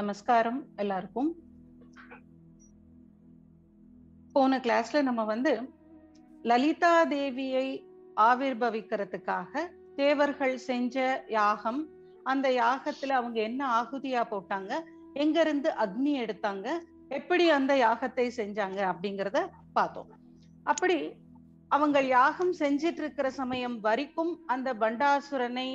நமஸ்காரம் எல்லாருக்கும். போன கிளாஸ்ல நம்ம லலிதா தேவியை ஆவிர்பவிக்கிறதுக்காக தேவர்கள் செஞ்ச யாகம், அந்த யாகத்துல அவங்க என்ன ஆகுதியா போட்டாங்க, எங்க இருந்து அக்னி எடுத்தாங்க, எப்படி அந்த யாகத்தை செஞ்சாங்க அப்படிங்கிறத பார்த்தோம். அப்படி அவங்க யாகம் செஞ்சிட்டு இருக்கிற சமயம் வரைக்கும் அந்த பண்டாசுரனை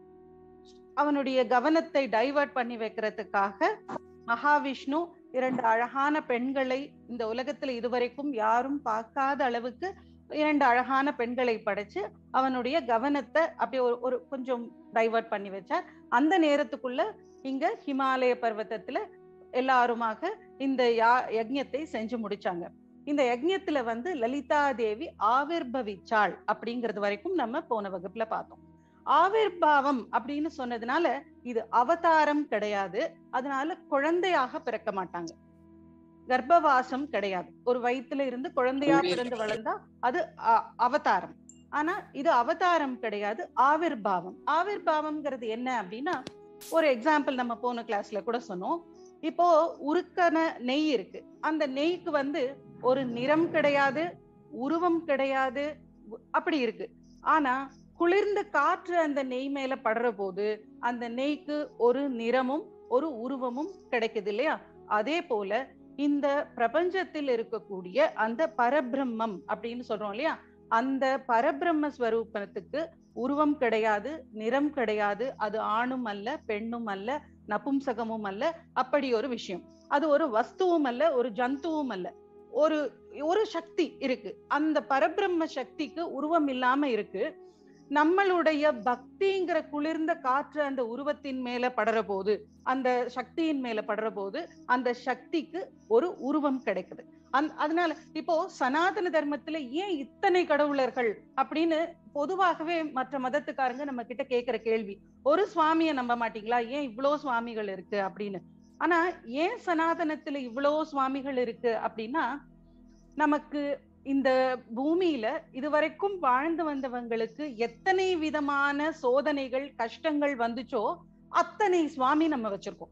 அவனுடைய கவனத்தை டைவர்ட் பண்ணி வைக்கிறதுக்காக மகாவிஷ்ணு 2 அழகான பெண்களை, இந்த உலகத்துல இதுவரைக்கும் யாரும் பார்க்காத அளவுக்கு 2 அழகான பெண்களை படைச்சு அவனுடைய கவனத்தை அப்படியே ஒரு கொஞ்சம் டைவர்ட் பண்ணி வச்சார். அந்த நேரத்துக்குள்ள இங்க ஹிமாலய பர்வதத்துல எல்லாருமாக இந்த யஜ்ஞத்தை செஞ்சு முடிச்சாங்க. இந்த யஜ்ஞத்துல லலிதா தேவி ஆவிர்பவிச்சாள் அப்படிங்கிறது வரைக்கும் நம்ம போன வகுப்புல பார்த்தோம். ஆவிர்பாவம் அப்படின்னு சொன்னதுனால இது அவதாரம் கிடையாது, அதனால குழந்தையாக பிறக்க மாட்டாங்க, கர்ப்பவாசம் கிடையாது. ஒரு வயிற்றுல இருந்து குழந்தையா பிறந்து வளர்ந்தா அது அவதாரம். ஆனா இது அவதாரம் கிடையாது, ஆவிர்பாவம். ஆவிர்பாவம்ங்கிறது என்ன அப்படின்னா, ஒரு எக்ஸாம்பிள் நம்ம போன கிளாஸ்ல கூட சொன்னோம். இப்போ உருக்கன நெய் இருக்கு, அந்த நெய்க்கு ஒரு நிறம் கிடையாது, உருவம் கிடையாது, அப்படி இருக்கு. ஆனா குளிர்ந்த காற்று அந்த நெய் மேல படுற போது அந்த நெய்க்கு ஒரு நிறமும் ஒரு உருவமும் கிடைக்குது இல்லையா? அதே போல இந்த பிரபஞ்சத்தில் இருக்கக்கூடிய அந்த பரபிரம்மம் அப்படின்னு சொல்றோம் இல்லையா, அந்த பரபிரம்ம ஸ்வரூபத்துக்கு உருவம் கிடையாது, நிறம் கிடையாது, அது ஆணும் அல்ல, பெண்ணும் அல்ல, நபும்சகமும் அல்ல, அப்படி ஒரு விஷயம். அது ஒரு வஸ்துவும் அல்ல, ஒரு ஜந்துவும் அல்ல, ஒரு சக்தி இருக்கு. அந்த பரபிரம்ம சக்திக்கு உருவம் இல்லாம இருக்கு. நம்மளுடைய பக்திங்கிற குளிர்ந்த காற்று அந்த உருவத்தின் மேல படுற போது, அந்த சக்தியின் மேல படுற போது அந்த சக்திக்கு ஒரு உருவம் கிடைக்குது. அதனால இப்போ சனாதன தர்மத்துல ஏன் இத்தனை கடவுளர்கள் அப்படின்னு பொதுவாகவே மற்ற மதத்துக்காரங்க நம்ம கிட்ட கேட்கிற கேள்வி, ஒரு சுவாமியை நம்ப மாட்டீங்களா, ஏன் இவ்வளோ சுவாமிகள் இருக்கு அப்படின்னு. ஆனா ஏன் சனாதனத்துல இவ்வளோ சுவாமிகள் இருக்கு அப்படின்னா, நமக்கு இந்த பூமியில இதுவரைக்கும் வாழ்ந்து வந்தவங்களுக்கு எத்தனை விதமான சோதனைகள் கஷ்டங்கள் வந்துச்சோ அத்தனை சுவாமி நம்ம வச்சிருக்கோம்.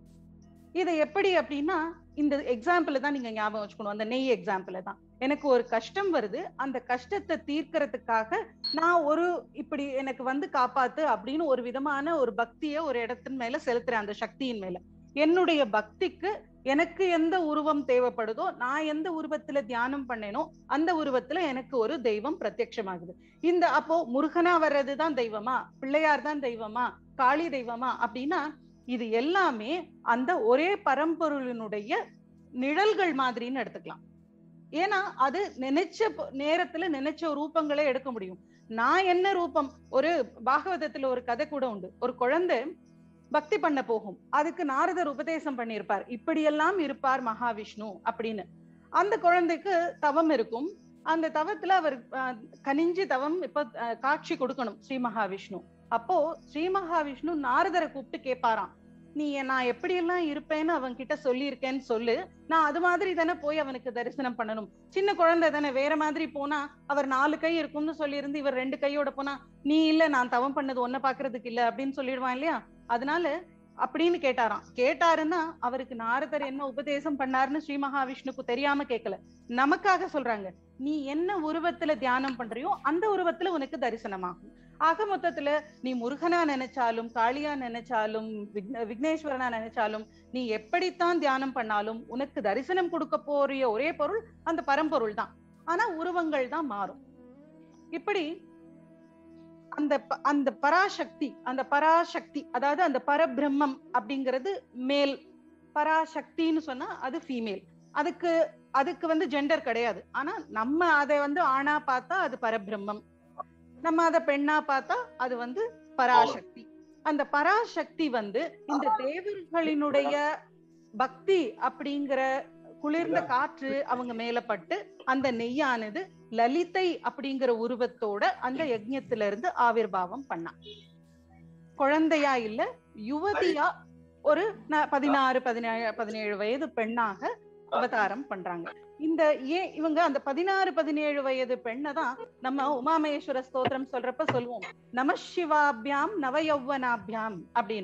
இது எப்படி அப்படின்னா, இந்த எக்ஸாம்பிள் தான் நீங்க ஞாபகம் வச்சுக்கணும். அந்த நெய் எக்ஸாம்பிள் தான். எனக்கு ஒரு கஷ்டம் வருது, அந்த கஷ்டத்தை தீர்க்கறதுக்காக நான் இப்படி எனக்கு காப்பாத்து அப்படின்னு ஒரு விதமான ஒரு பக்தியை ஒரு இடத்தின் மேல செலுத்துறேன், அந்த சக்தியின் மேல. என்னுடைய பக்திக்கு எனக்கு எந்த உருவம் தேவைப்படுதோ, நான் எந்த உருவத்துல தியானம் பண்ணேனோ அந்த உருவத்துல எனக்கு ஒரு தெய்வம் பிரத்யட்சமாகுது. அப்போ முருகனா வர்றதுதான் தெய்வமா, பிள்ளையார் தான் தெய்வமா, காளி தெய்வமா அப்படின்னா, இது எல்லாமே அந்த ஒரே பரம்பொருளினுடைய நிழல்கள் மாதிரின்னு எடுத்துக்கலாம். ஏன்னா அது நினைச்ச நேரத்துல நினைச்ச ரூபங்களே எடுக்க முடியும். நான் என்ன ரூபம், ஒரு பாகவதத்துல ஒரு கதை கூட உண்டு. ஒரு குழந்தை பக்தி பண்ண போகும், அதுக்கு நாரதர் உபதேசம் பண்ணியிருப்பார், இப்படியெல்லாம் இருப்பார் மகாவிஷ்ணு அப்படின்னு. அந்த குழந்தைக்கு தவம் இருக்கும், அந்த தவத்துல அவர் கனிஞ்சு தவம் இப்ப காட்சி கொடுக்கணும் ஸ்ரீ மகாவிஷ்ணு. அப்போ ஸ்ரீ மகாவிஷ்ணு நாரதரை கூப்பிட்டு கேட்பாராம், நீ நான் எப்படியெல்லாம் இருப்பேன்னு அவன் கிட்ட சொல்லியிருக்கேன்னு சொல்லு, நான் அது மாதிரி தானே போய் அவனுக்கு தரிசனம் பண்ணணும். சின்ன குழந்தை தானே, வேற மாதிரி போனா அவர் 4 கை இருக்கும்னு சொல்லியிருந்து இவர் 2 கையோட போனா, நீ இல்ல நான் தவம் பண்ணது ஒன்ன பாக்குறதுக்கு இல்ல அப்படின்னு சொல்லிடுவான் இல்லையா? அதனால அப்படின்னு கேட்டாராம். கேட்டாருன்னா அவருக்கு நாரதர் என்ன உபதேசம் பண்ணாருன்னு ஸ்ரீ மகாவிஷ்ணுக்கு தெரியாம கேட்கல, நமக்காக சொல்றாங்க. நீ என்ன உருவத்துல தியானம் பண்றியோ அந்த உருவத்துல உனக்கு தரிசனமாகும். ஆக மொத்தத்துல நீ முருகனா நினைச்சாலும், காளியா நினைச்சாலும், விக்னேஸ்வரனா நினைச்சாலும், நீ எப்படித்தான் தியானம் பண்ணாலும் உனக்கு தரிசனம் கொடுக்க போறிய ஒரே பொருள் அந்த பரம்பொருள் தான். ஆனா உருவங்கள் தான் மாறும். இப்படி அந்த பராசக்தி அதாவது அந்த பரபிரம்மம் அப்படிங்கிறது மேல், பராசக்தின்னு சொன்னா அது ஃபீமேல். அதுக்கு ஜெண்டர் கிடையாது. ஆனா நம்ம அதை ஆணா பார்த்தா அது பரபிரம்மம், நம்ம அதை பெண்ணா பார்த்தா அது பராசக்தி. அந்த பராசக்தி இந்த தேவர்களினுடைய பக்தி அப்படிங்கிற குளிர்ந்த காற்று அவங்க மேலப்பட்டு அந்த நெய்யானது லலிதை அப்படிங்கிற உருவத்தோட அந்த யஜ்ஞத்துல இருந்து ஆவிர்பாவம் பண்ணா. குழந்தையா இல்ல, யுவதியா ஒரு 16-17 வயது பெண்ணாக அவதாரம் பண்றாங்க. இவங்க அந்த 16-17 வயது பெண்ணை தான் நம்ம உமாமேஸ்வர ஸ்தோத்திரம் சொல்றப்ப சொல்லுவோம், நம சிவாபியாம் நவயௌவனாபியாம் அப்படின்னு.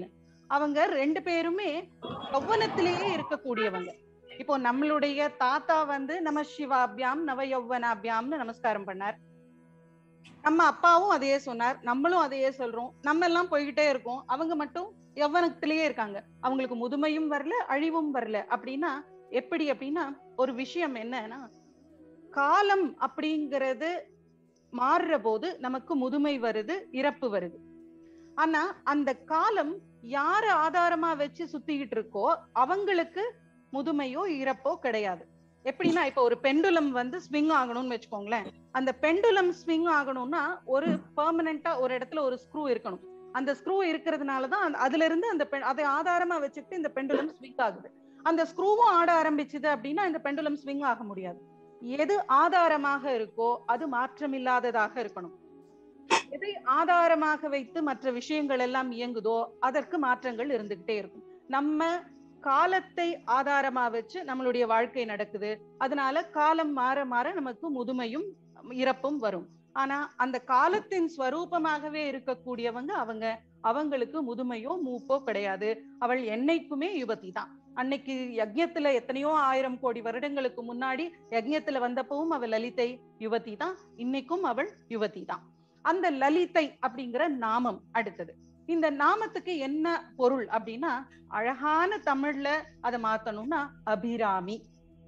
அவங்க 2 பேருமே யௌவனத்திலேயே இருக்கக்கூடியவங்க. இப்போ நம்மளுடைய தாத்தா வந்து நம சிவாபியாம் நவ யௌவனாபியாம்னு நமஸ்காரம் பண்ணார். நம்ம அப்பாவும் அதையே சொன்னார், நம்மளும் அதையே சொல்றோம். நம்ம எல்லாம் போய்கிட்டே இருக்கோம். அவங்க மட்டும் யௌவனத்திலேயே இருக்காங்க. அவங்களுக்கு முதுமையும் வரல, அழிவும் வரல. அப்படின்னா எப்படி அப்படின்னா, ஒரு விஷயம் என்னன்னா, காலம் அப்படிங்கிறது மாறுற போது நமக்கு முதுமை வருது, இறப்பு வருது. ஆனா அந்த காலம் யார ஆதாரமா வச்சு சுத்திக்கிட்டு இருக்கோ அவங்களுக்கு முதுமையோ இறப்போ கிடையாது. எப்படின்னா, இப்ப ஒரு பெண்டுலம் வந்து ஸ்விங் ஆகணும்னு வச்சுக்கோங்களேன். அந்த பெண்டுலம் ஸ்விங் ஆகணும்னா ஒரு பெர்மனண்டா ஒரு இடத்துல ஒரு ஸ்க்ரூ இருக்கணும். அந்த ஸ்க்ரூ இருக்கிறதுனாலதான் அதுல இருந்து அந்த அதை ஆதாரமா வச்சுக்கிட்டு இந்த பெண்டுலம் ஸ்விங் ஆகுது. அந்த ஸ்க்ரூவும் ஆட ஆரம்பிச்சுது அப்படின்னா இந்த பெண்டுலம் ஸ்விங் ஆக முடியாது. எது ஆதாரமாக இருக்கோ அது மாற்றமில்லாததாக இருக்கணும். எதை ஆதாரமாக வைத்து மற்ற விஷயங்கள் எல்லாம் இயங்குதோ அதற்கு மாற்றங்கள் இருந்துகிட்டே இருக்கும். நம்ம காலத்தை ஆதாரமா வச்சு நம்மளுடைய வாழ்க்கை நடக்குது. அதனால காலம் மாற மாற நமக்கு முதுமையும் இறப்பும் வரும். ஆனா அந்த காலத்தின் ஸ்வரூபமாகவே இருக்கக்கூடியவங்க அவங்களுக்கு முதுமையோ மூப்போ கிடையாது. அவள் என்னைக்குமே யுவதி தான். அன்னைக்கு யஜ்ஞத்துல எத்தனையோ 1000 கோடி வருடங்களுக்கு முன்னாடி யஜ்ஞத்துல வந்தப்பவும் அவள் லலிதை யுவதி தான். இன்னைக்கும் அவள் யுவதி தான். அந்த லலிதை அப்படிங்கிற நாமம் அடுத்தது. இந்த நாமத்துக்கு என்ன பொருள் அப்படின்னா, அழகான தமிழ்ல அதை மாத்தணும்னா அபிராமி,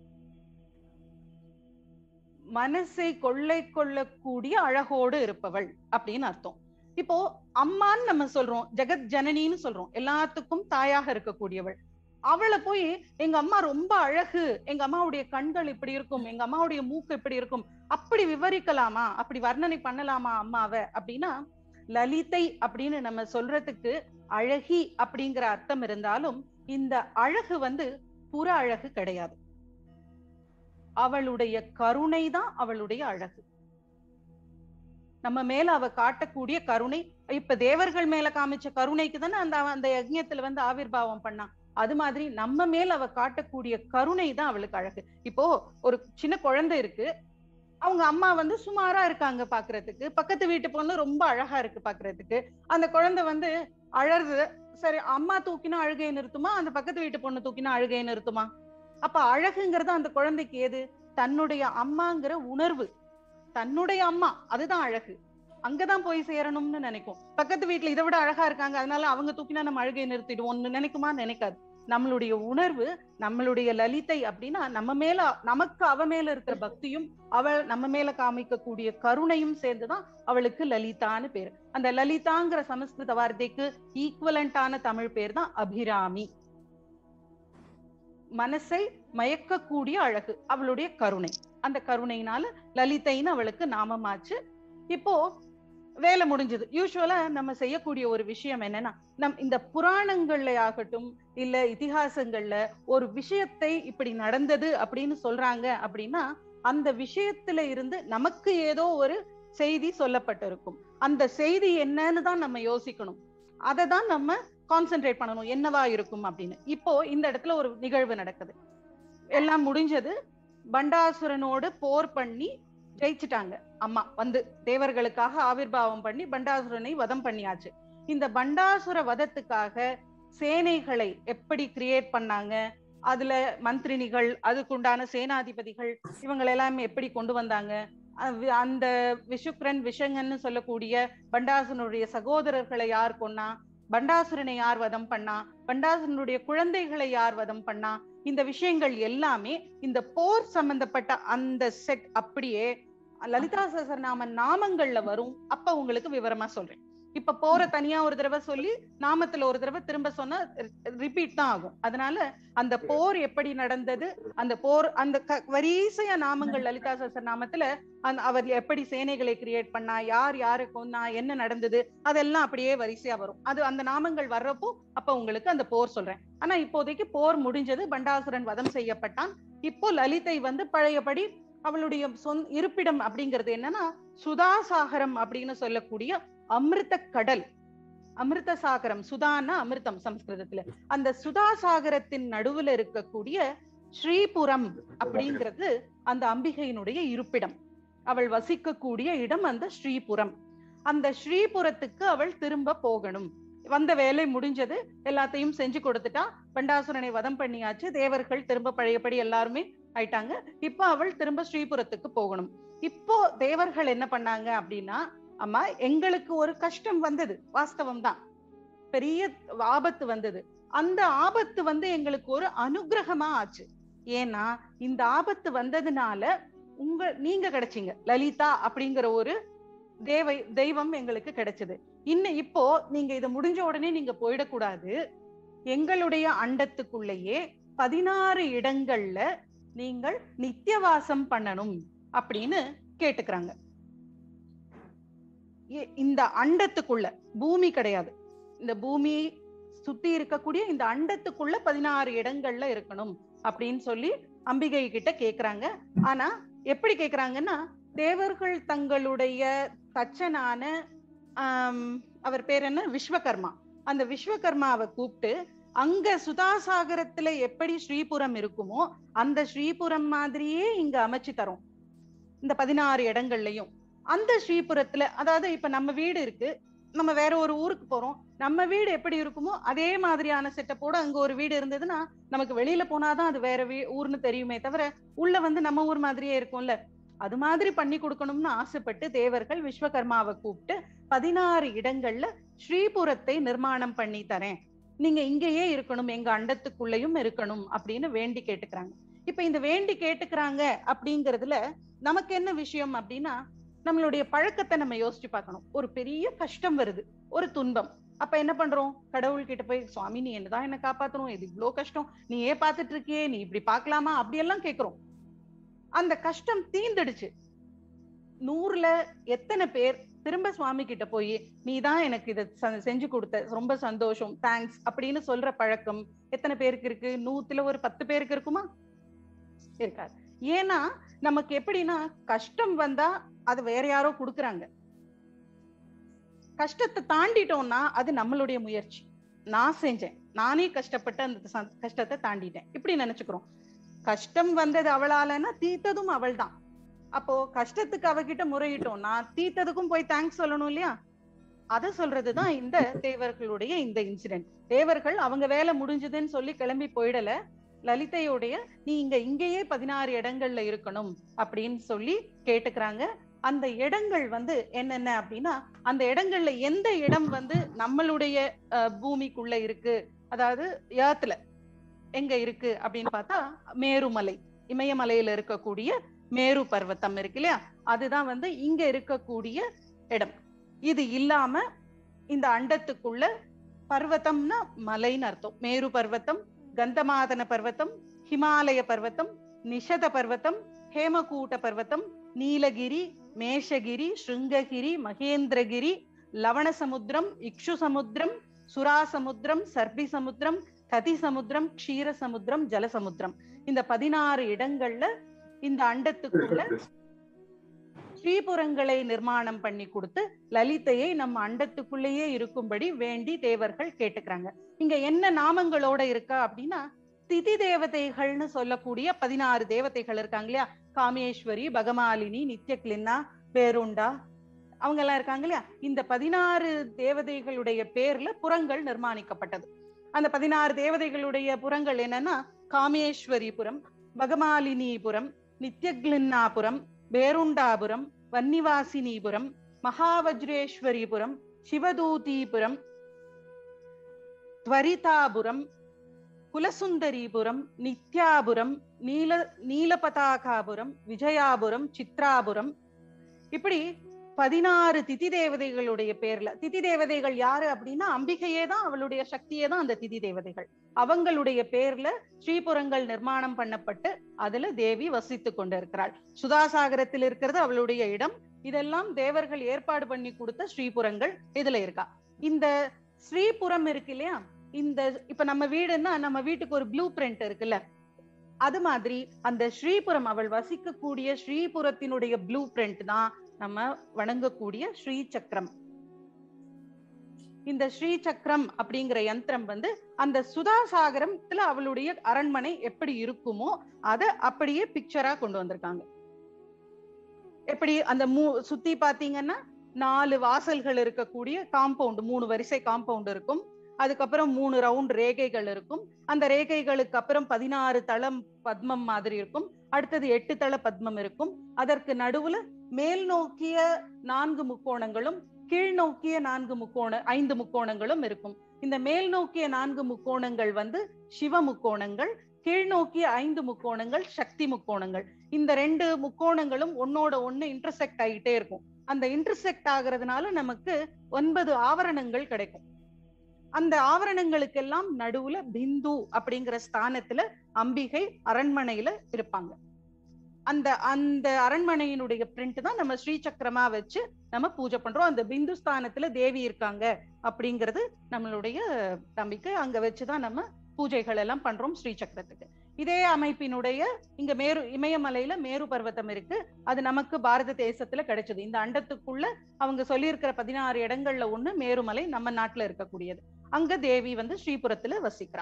மனசை கொள்ளை கொள்ளக்கூடிய அழகோடு இருப்பவள் அப்படின்னு அர்த்தம். இப்போ அம்மான்னு நம்ம சொல்றோம், ஜெகத் ஜனனின்னு சொல்றோம், எல்லாத்துக்கும் தாயாக இருக்கக்கூடியவள். அவளை போய் எங்க அம்மா ரொம்ப அழகு, எங்க அம்மாவுடைய கண்கள் இப்படி இருக்கும், எங்க அம்மாவுடைய மூக்கு இப்படி இருக்கும், அப்படி விவரிக்கலாமா, அப்படி வர்ணனை பண்ணலாமா அம்மாவை அப்படின்னா, லலிதை அப்படின்னு நம்ம சொல்றதுக்கு அழகி அப்படிங்கிற அர்த்தம் இருந்தாலும் இந்த அழகு வந்து புற அழகு கிடையாது. அவளுடைய கருணை தான் அவளுடைய அழகு. நம்ம மேல அவ காட்டக்கூடிய கருணை, இப்ப தேவர்கள் மேல காமிச்ச கருணைக்கு தானே அந்த யஜ்ஞத்துல வந்து ஆவிர்வாவம் பண்ணா. அது மாதிரி நம்ம மேல அவ காட்டக்கூடிய கருணை தான் அவளுக்கு அழகு. இப்போ ஒரு சின்ன குழந்தை இருக்கு, அவங்க அம்மா வந்து சுமாரா இருக்காங்க பாக்குறதுக்கு, பக்கத்து வீட்டு பொண்ணு ரொம்ப அழகா இருக்கு பாக்குறதுக்கு. அந்த குழந்தை வந்து அழறது, சரி அம்மா தூக்கினா அழுகையை நிறுத்துமா, அந்த பக்கத்து வீட்டு பொண்ணு தூக்கினா அழுகையை நிறுத்துமா? அப்ப அழகுங்கிறது அந்த குழந்தைக்கு ஏது? தன்னுடைய அம்மாங்கிற உணர்வு, தன்னுடைய அம்மா, அதுதான் அழகு. அங்கதான் போய் சேரணும்னு நினைக்கும். பக்கத்து வீட்டுல இதை விட அழகா இருக்காங்க அதனால அவங்க தூக்கினா நம்ம அழுகையை நிறுத்திடுவோம்னு நினைக்குமா? நினைக்காது. நம்மளுடைய உணர்வு, நம்மளுடைய லலிதை அப்படின்னா நம்ம மேல, நமக்கு அவ மேல இருக்கிற பக்தியும் அவள் நம்ம மேல காமிக்கக்கூடிய கருணையும் சேர்ந்துதான் அவளுக்கு லலிதான்னு பேரு. அந்த லலிதாங்கிற சமஸ்கிருத வார்த்தைக்கு ஈக்குவலண்டான தமிழ் பேர் தான் அபிராமி. மனசை மயக்கக்கூடிய அழகு அவளுடைய கருணை. அந்த கருணையினால லலிதைன்னு அவளுக்கு நாமமாச்சு. இப்போ வேலை முடிஞ்சது. யூசுவலா நம்ம செய்யக்கூடிய ஒரு விஷயம் என்னன்னா, இந்த புராணங்கள்ல ஆகட்டும் இல்ல இதிகாசங்கள்ல ஒரு விஷயத்தை இப்படி நடந்தது அப்படின்னு சொல்றாங்க அப்படின்னா, அந்த விஷயத்துல இருந்து நமக்கு ஏதோ ஒரு செய்தி சொல்லப்பட்டிருக்கும். அந்த செய்தி என்னன்னு தான் நம்ம யோசிக்கணும். அதை தான் நம்ம கான்சென்ட்ரேட் பண்ணணும், என்னவா இருக்கும் அப்படின்னு. இப்போ இந்த இடத்துல ஒரு நிகழ்வு நடக்குது, எல்லாம் முடிஞ்சது. பண்டாசுரனோடு போர் பண்ணி ஜெயிச்சுட்டாங்க. அம்மா வந்து தேவர்களுக்காக ஆவிர்வாவம் பண்ணி பண்டாசுரனை வதம் பண்ணியாச்சு. இந்த பண்டாசுர வதத்துக்காக சேனைகளை எப்படி கிரியேட் பண்ணாங்க, அதுல மந்திரினிகள், அதுக்குண்டான சேனாதிபதிகள், இவங்களை எல்லாம் எப்படி கொண்டு வந்தாங்க, அந்த விஷுக்ரன் விஷங்கன்னு சொல்லக்கூடிய பண்டாசுரனுடைய சகோதரர்களை யார் கொன்னா, பண்டாசுரனை யார் வதம் பண்ணா, பண்டாசுரனுடைய குழந்தைகளை யார் வதம் பண்ணா, இந்த விஷயங்கள் எல்லாமே இந்த போர் சம்பந்தப்பட்ட அந்த செட் அப்படியே லலிதா சஹஸ்ரநாம நாமங்கள்ல வரும். அப்ப உங்களுக்கு விவரமா சொல்றேன். இப்ப போற தனியா ஒரு தடவை சொல்லி நாமத்துல ஒரு தடவை திரும்ப சொன்னா ரிப்பீட் தான் ஆகும். அதனால அந்த போர் எப்படி நடந்தது, அந்த போர் அந்த வரிசையா நாமங்கள் லலிதா சஹஸ்ரநாமத்துல அவர் எப்படி சேனைகளை கிரியேட் பண்ணா, யார் யாரு கொன்னா, என்ன நடந்தது, அதெல்லாம் அப்படியே வரிசையா வரும். அது அந்த நாமங்கள் வர்றப்போ அப்ப உங்களுக்கு அந்த போர் சொல்றேன். ஆனா இப்போதைக்கு போர் முடிஞ்சது, பண்டாசுரன் வதம் செய்யப்பட்டான். இப்போ லலிதை வந்து பழையபடி அவளுடைய இருப்பிடம் அப்படிங்கிறது என்னன்னா சுதாசாகரம் அப்படின்னு சொல்லக்கூடிய அமிர்த கடல், அமிர்த சாகரம். சுதான்னா அமிர்தம் சம்ஸ்கிருதத்துல. அந்த சுதாசாகரத்தின் நடுவுல இருக்கக்கூடிய ஸ்ரீபுரம் அப்படிங்கிறது அந்த அம்பிகையினுடைய இருப்பிடம். அவள் வசிக்கக்கூடிய இடம் அந்த ஸ்ரீபுரம். அந்த ஸ்ரீபுரத்துக்கு அவள் திரும்ப போகணும். வந்த வேலை முடிஞ்சது, எல்லாத்தையும் செஞ்சு கொடுத்துட்டா, பண்டாசுரனை வதம் பண்ணியாச்சு, தேவர்கள் திரும்ப பழையபடி எல்லாருமே ஆயிட்டாங்க. இப்போ அவள் திரும்ப ஸ்ரீபுரத்துக்கு போகணும். இப்போ தேவர்கள் என்ன பண்ணாங்க அப்படின்னா, அம்மா எங்களுக்கு ஒரு கஷ்டம் வந்தது, வாஸ்தவம் தான், பெரிய ஆபத்து வந்தது. அந்த ஆபத்து எங்களுக்கு ஒரு அனுகிரகமா ஆச்சு. ஏன்னா இந்த ஆபத்து வந்ததுனால நீங்க கிடைச்சீங்க, லலிதா அப்படிங்கிற ஒரு தெய்வம் எங்களுக்கு கிடைச்சது. இப்போ நீங்க இதை முடிஞ்ச உடனே நீங்க போயிடக்கூடாது, எங்களுடைய அண்டத்துக்குள்ளேயே 16 இடங்கள்ல நீங்கள் நித்தியவாசம் பண்ணணும் அப்படின்னு கேட்டுக்கிறாங்க. இந்த அண்டத்துக்குள்ள, பூமி கிடையாது, இந்த பூமி சுத்தி இருக்கக்கூடிய இந்த அண்டத்துக்குள்ள 16 இடங்கள்ல இருக்கணும் அப்படின்னு சொல்லி அம்பிகை கிட்ட கேக்குறாங்க. ஆனா எப்படி கேக்குறாங்கன்னா, தேவர்கள் தங்களுடைய தச்சனான அவர் பேர் என்ன, விஸ்வகர்மா, அந்த விஸ்வகர்மாவை கூப்பிட்டு அங்க சுதாசாகரத்துல எப்படி ஸ்ரீபுரம் இருக்குமோ அந்த ஸ்ரீபுரம் மாதிரியே இங்க அமைச்சு தரோம், இந்த 16 இடங்கள்லயும். அந்த ஸ்ரீபுரத்துல, அதாவது இப்ப நம்ம வீடு இருக்கு, நம்ம வேற ஒரு ஊருக்கு போறோம், நம்ம வீடு எப்படி இருக்குமோ அதே மாதிரியான செட்டப்போட அங்க ஒரு வீடு இருந்ததுன்னா நமக்கு வெளியில போனாதான் அது வேற ஊர்னு தெரியுமே தவிர உள்ள நம்ம ஊர் மாதிரியே இருக்கும்ல. அது மாதிரி பண்ணி கொடுக்கணும்னு ஆசைப்பட்டு தேவர்கள் விஸ்வகர்மாவை கூப்பிட்டு 16 இடங்கள்ல ஸ்ரீபுரத்தை நிர்மாணம் பண்ணி தரேன், நீங்க இங்கேயே இருக்கணும், எங்க அண்டத்துக்குள்ளேயும் இருக்கணும் அப்படின்னு வேண்டி கேட்டுக்கிறாங்க. இப்ப இந்த வேண்டி கேட்டுக்கிறாங்க அப்படிங்கிறதுல நமக்கு என்ன விஷயம் அப்படின்னா, நம்மளுடைய பழக்கத்தை நம்ம யோசிச்சு பார்க்கணும். ஒரு பெரிய கஷ்டம் வருது, ஒரு துன்பம், அப்ப என்ன பண்றோம், கடவுள் கிட்ட போய், சுவாமி நீ என்னதான் என்ன காப்பாத்தணும், இது இவ்வளவு கஷ்டம், நீ ஏன் பாத்துட்டு இருக்கியே, நீ இப்படி பாக்கலாமா, அப்படியெல்லாம் கேக்குறோம். அந்த கஷ்டம் தீந்துடுச்சு, 100ல எத்தனை பேர் திரும்ப சுவாமி கிட்ட போய் நீதான் எனக்கு இதை செஞ்சு கொடுத்த, ரொம்ப சந்தோஷம், தேங்க்ஸ் அப்படின்னு சொல்ற பழக்கம் எத்தனை பேருக்கு இருக்கு? 100ல ஒரு 10 பேருக்கு இருக்குமா? இருக்காது. ஏன்னா நமக்கு எப்படின்னா, கஷ்டம் வந்தா அது வேற யாரோ கொடுக்குறாங்க, கஷ்டத்தை தாண்டிட்டோம்னா அது நம்மளுடைய முயற்சி, நான் செஞ்சேன், நானே கஷ்டப்பட்டு அந்த கஷ்டத்தை தாண்டிட்டேன், இப்படி நினைச்சுக்கிறோம். கஷ்டம் வந்தது அவளாலன்னா தீர்த்ததும் அவள் தான். அப்போ கஷ்டத்துக்கு அவகிட்ட முறையிட்டோம்னா தீர்த்ததுக்கும் போய் தேங்க்ஸ் சொல்லணும் இல்லையா? அதை சொல்றதுதான் இந்த தேவர்களுடைய இந்த இன்சிடென்ட். தேவர்கள் அவங்க வேலை முடிஞ்சதுன்னு சொல்லி கிளம்பி போயிடல, லலிதையோடைய நீ இங்கேயே 16 இடங்கள்ல இருக்கணும் அப்படின்னு சொல்லி கேட்டுக்கிறாங்க. அந்த இடங்கள் என்னென்ன அப்படின்னா, அந்த இடங்கள்ல எந்த இடம் நம்மளுடைய பூமிக்குள்ள இருக்கு, அதாவது ஏர்த்ல எங்க இருக்கு அப்படின்னு பார்த்தா, மேருமலை, இமயமலையில இருக்கக்கூடிய மேரு பர்வத்தம் இருக்கு இல்லையா, அதுதான் இங்க இருக்கக்கூடிய இடம். இது இல்லாம இந்த அண்டத்துக்குள்ள பர்வத்தம்னா மலைன்னு அர்த்தம். மேரு பர்வத்தம், கந்தமாதன பர்வத்தம், ஹிமாலய பர்வத்தம், நிஷத பர்வத்தம், ஹேமகூட்ட பர்வத்தம், நீலகிரி, மேஷகிரி, ஸ்ருங்ககிரி, மகேந்திரகிரி, லவண சமுத்திரம், இக்ஷு சமுத்திரம், சுரா சமுத்திரம், சர்பி சமுத்திரம், கதி சமுத்திரம், க்ஷீர சமுத்திரம், ஜலசமுத்திரம். இந்த 16 இடங்கள்ல இந்த அண்டத்துக்குள்ள ஸ்ரீபுரங்களை நிர்மாணம் பண்ணி கொடுத்து லலிதையை நம்ம அண்டத்துக்குள்ளேயே இருக்கும்படி வேண்டி தேவர்கள் கேட்டுக்கிறாங்க. இங்க என்ன நாமங்களோட இருக்கா அப்படின்னா, திதி தேவதைகள்னு சொல்லக்கூடிய 16 தேவதைகள் இருக்காங்க இல்லையா, காமேஸ்வரி, பகமாலினி, நித்யக்லின்னா, பேருண்டா, அவங்க எல்லாம் இருக்காங்க இல்லையா. இந்த 16 தேவதைகளுடைய பேர்ல புறங்கள் நிர்மாணிக்கப்பட்டது. அந்த 16 தேவதைகளுடைய புறங்கள் என்னன்னா, காமேஸ்வரிபுரம், பகமாலினிபுரம், நித்யக்லின்னாபுரம், பேருண்டாபுரம், வன்னிவாசினிபுரம், மகாவஜ்ரேஸ்வரிபுரம், சிவதூதிபுரம், துவரிதாபுரம், குலசுந்தரிபுரம், நித்யாபுரம், நீலபதாகாபுரம், விஜயாபுரம், சித்ராபுரம், இப்படி 16 திதி தேவதைகளுடைய பேர்ல. திதி தேவதைகள் யாரு அப்படின்னா, அம்பிகையே தான், அவளுடைய சக்தியே தான் அந்த திதி தேவதைகள். அவங்களுடைய பேர்ல ஸ்ரீபுரங்கள் நிர்மாணம் பண்ணப்பட்டு அதுல தேவி வசித்து கொண்டிருக்கிறாள். சுதாசாகரத்தில் இருக்கிறது அவளுடைய இடம். இதெல்லாம் தேவர்கள் ஏற்பாடு பண்ணி கொடுத்த ஸ்ரீபுரங்கள் இதுல இருக்கா. இந்த ஸ்ரீபுரம் இருக்கு இல்லையா, இந்த இப்ப நம்ம வீடுன்னா நம்ம வீட்டுக்கு ஒரு ப்ளூ பிரிண்ட் இருக்குல்ல, அது மாதிரி அந்த ஸ்ரீபுரம், அவள் வசிக்கக்கூடிய ஸ்ரீபுரத்தினுடைய ப்ளூ பிரிண்ட் தான் நம்ம வணங்கக்கூடிய ஸ்ரீ சக்கரம். இந்த ஸ்ரீ சக்கரம் அப்படிங்கிற யந்திரம் அந்த சுதாசாகரத்துல அவளுடைய அரண்மனை எப்படி இருக்குமோ அதை அப்படியே பிக்சரா கொண்டு வந்திருக்காங்க. எப்படி அந்த சுத்தி பாத்தீங்கன்னா 4 வாசல்கள் இருக்கக்கூடிய காம்பவுண்ட், 3 வரிசை காம்பவுண்ட் இருக்கும். அதுக்கப்புறம் 3 ரவுண்ட் ரேகைகள் இருக்கும். அந்த ரேகைகளுக்கு அப்புறம் 16 தளம் பத்மம் மாதிரி இருக்கும். அடுத்தது 8 தள பத்மம் இருக்கும். அதற்கு நடுவுல மேல் நோக்கிய 4 முக்கோணங்களும் கீழ் நோக்கிய 5 முக்கோணங்களும் இருக்கும். இந்த மேல் நோக்கிய 4 முக்கோணங்கள் சிவ முக்கோணங்கள், கீழ் நோக்கிய 5 முக்கோணங்கள் சக்தி முக்கோணங்கள். இந்த 2 முக்கோணங்களும் ஒன்னோட ஒண்ணு இன்டர்செக்ட் ஆகிட்டே இருக்கும். அந்த இன்டர்செக்ட் ஆகுறதுனால நமக்கு 9 ஆவரணங்கள் கிடைக்கும். அந்த ஆவரணங்களுக்கெல்லாம் நடுவுல பிந்து அப்படிங்கிற ஸ்தானத்துல அம்பிகை அரண்மனையில இருப்பாங்க. அந்த அரண்மனையினுடைய பிரிண்ட் தான் நம்ம ஸ்ரீ சக்கரமா வச்சு நம்ம பூஜை பண்றோம். அந்த பிந்து ஸ்தானத்துல தேவி இருக்காங்க அப்படிங்கிறது நம்மளுடைய நம்பிக்கை. அங்க வச்சுதான் நம்ம பூஜைகள் எல்லாம் பண்றோம் ஸ்ரீ சக்கரத்துக்கு. இதே அமைப்பினுடைய இங்க இமயமலையில மேரு பர்வதம் இருக்கு. அது நமக்கு பாரத தேசத்துல கிடைச்சது. இந்த அண்டத்துக்குள்ள அவங்க சொல்லியிருக்கிற 16 இடங்கள்ல ஒண்ணு மேருமலை, நம்ம நாட்டுல இருக்கக்கூடியது. அங்க தேவி ஸ்ரீபுரத்துல வசிக்கிறா.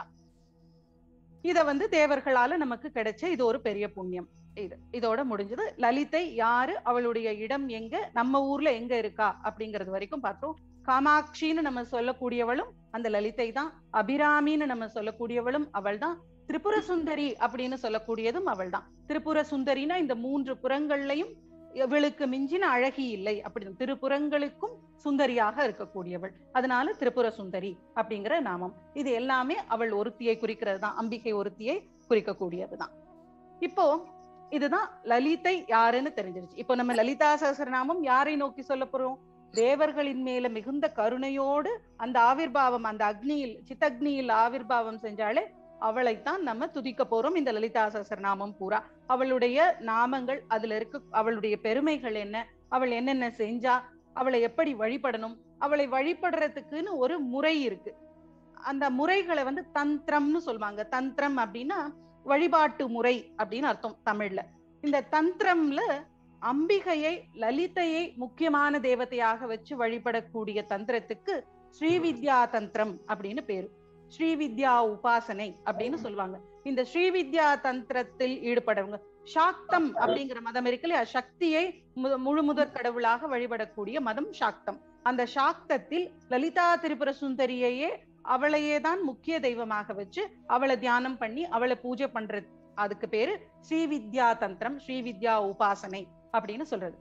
இத தேவர்களால நமக்கு கிடைச்ச இது ஒரு பெரிய புண்ணியம். இதோட முடிஞ்சது. லலிதை யாரு, அவளுடைய இடம் எங்க, நம்ம ஊர்ல எங்க இருக்கா அப்படிங்கிறது வரைக்கும் பார்த்தோம். காமாட்சின்னு நம்ம சொல்லக்கூடியவளும் அந்த லலிதை தான். அபிராமின்னு நம்ம சொல்லக்கூடியவளும் அவள் தான். திரிபுர சுந்தரி அப்படின்னு சொல்லக்கூடியதும் அவள் தான். திரிபுர சுந்தரினா இந்த 3 புறங்கள்லையும் இவளுக்கு மிஞ்சின அழகி இல்லை அப்படின்னு, திருப்புறங்களுக்கும் சுந்தரியாக இருக்கக்கூடியவள். அதனால திரிபுர சுந்தரி அப்படிங்கிற நாமம். இது எல்லாமே அவள் ஒருத்தியை குறிக்கிறது தான், அம்பிகை ஒருத்தியை குறிக்கக்கூடியதுதான். இப்போ இதுதான் லலிதை யாருன்னு தெரிஞ்சிருச்சு. இப்போ நம்ம லலிதா சஹஸ்ரநாமம் யாரை நோக்கி சொல்ல போறோம்? தேவர்களின் மேல மிகுந்த கருணையோடு அந்த ஆவிர்பாவம், அந்த அக்னியில் சித்தக்னியில் ஆவிர்பாவம் செஞ்சாலே அவளைத்தான் நம்ம துதிக்க போறோம். இந்த லலிதா சஹஸ்ரநாமம் பூரா அவளுடைய நாமங்கள், அதுல இருக்க அவளுடைய பெருமைகள் என்ன, அவள் என்னென்ன செஞ்சா, அவளை எப்படி வழிபடணும், அவளை வழிபடுறதுக்குன்னு ஒரு முறை இருக்கு. அந்த முறைகளை தந்திரம்னு சொல்லுவாங்க. தந்திரம் அப்படின்னா வழிபாட்டு முறை அப்படின்னு அர்த்தம் தமிழ்ல. இந்த தந்திரம்ல அம்பிகையை, லலிதையை முக்கியமான தேவதையாக வச்சு வழிபடக்கூடிய தந்திரத்துக்கு ஸ்ரீவித்யா தந்திரம் அப்படின்னு பேரு. ஸ்ரீவித்யா உபாசனை அப்படின்னு சொல்லுவாங்க. இந்த ஸ்ரீவித்யா தந்திரத்தில் ஈடுபடவங்க சாக்தம் அப்படிங்கிற மதம் இருக்கு இல்லையா, சக்தியை முழு முதற் கடவுளாக வழிபடக்கூடிய மதம் சாக்தம். அந்த சாக்தத்தில் லலிதா திரிபுர சுந்தரியையே, அவளையே தான் முக்கிய தெய்வமாக வச்சு அவளை தியானம் பண்ணி அவளை பூஜை பண்றது. அதுக்கு பேரு ஸ்ரீவித்யா தந்திரம், ஸ்ரீவித்யா உபாசனை அப்படின்னு சொல்றது.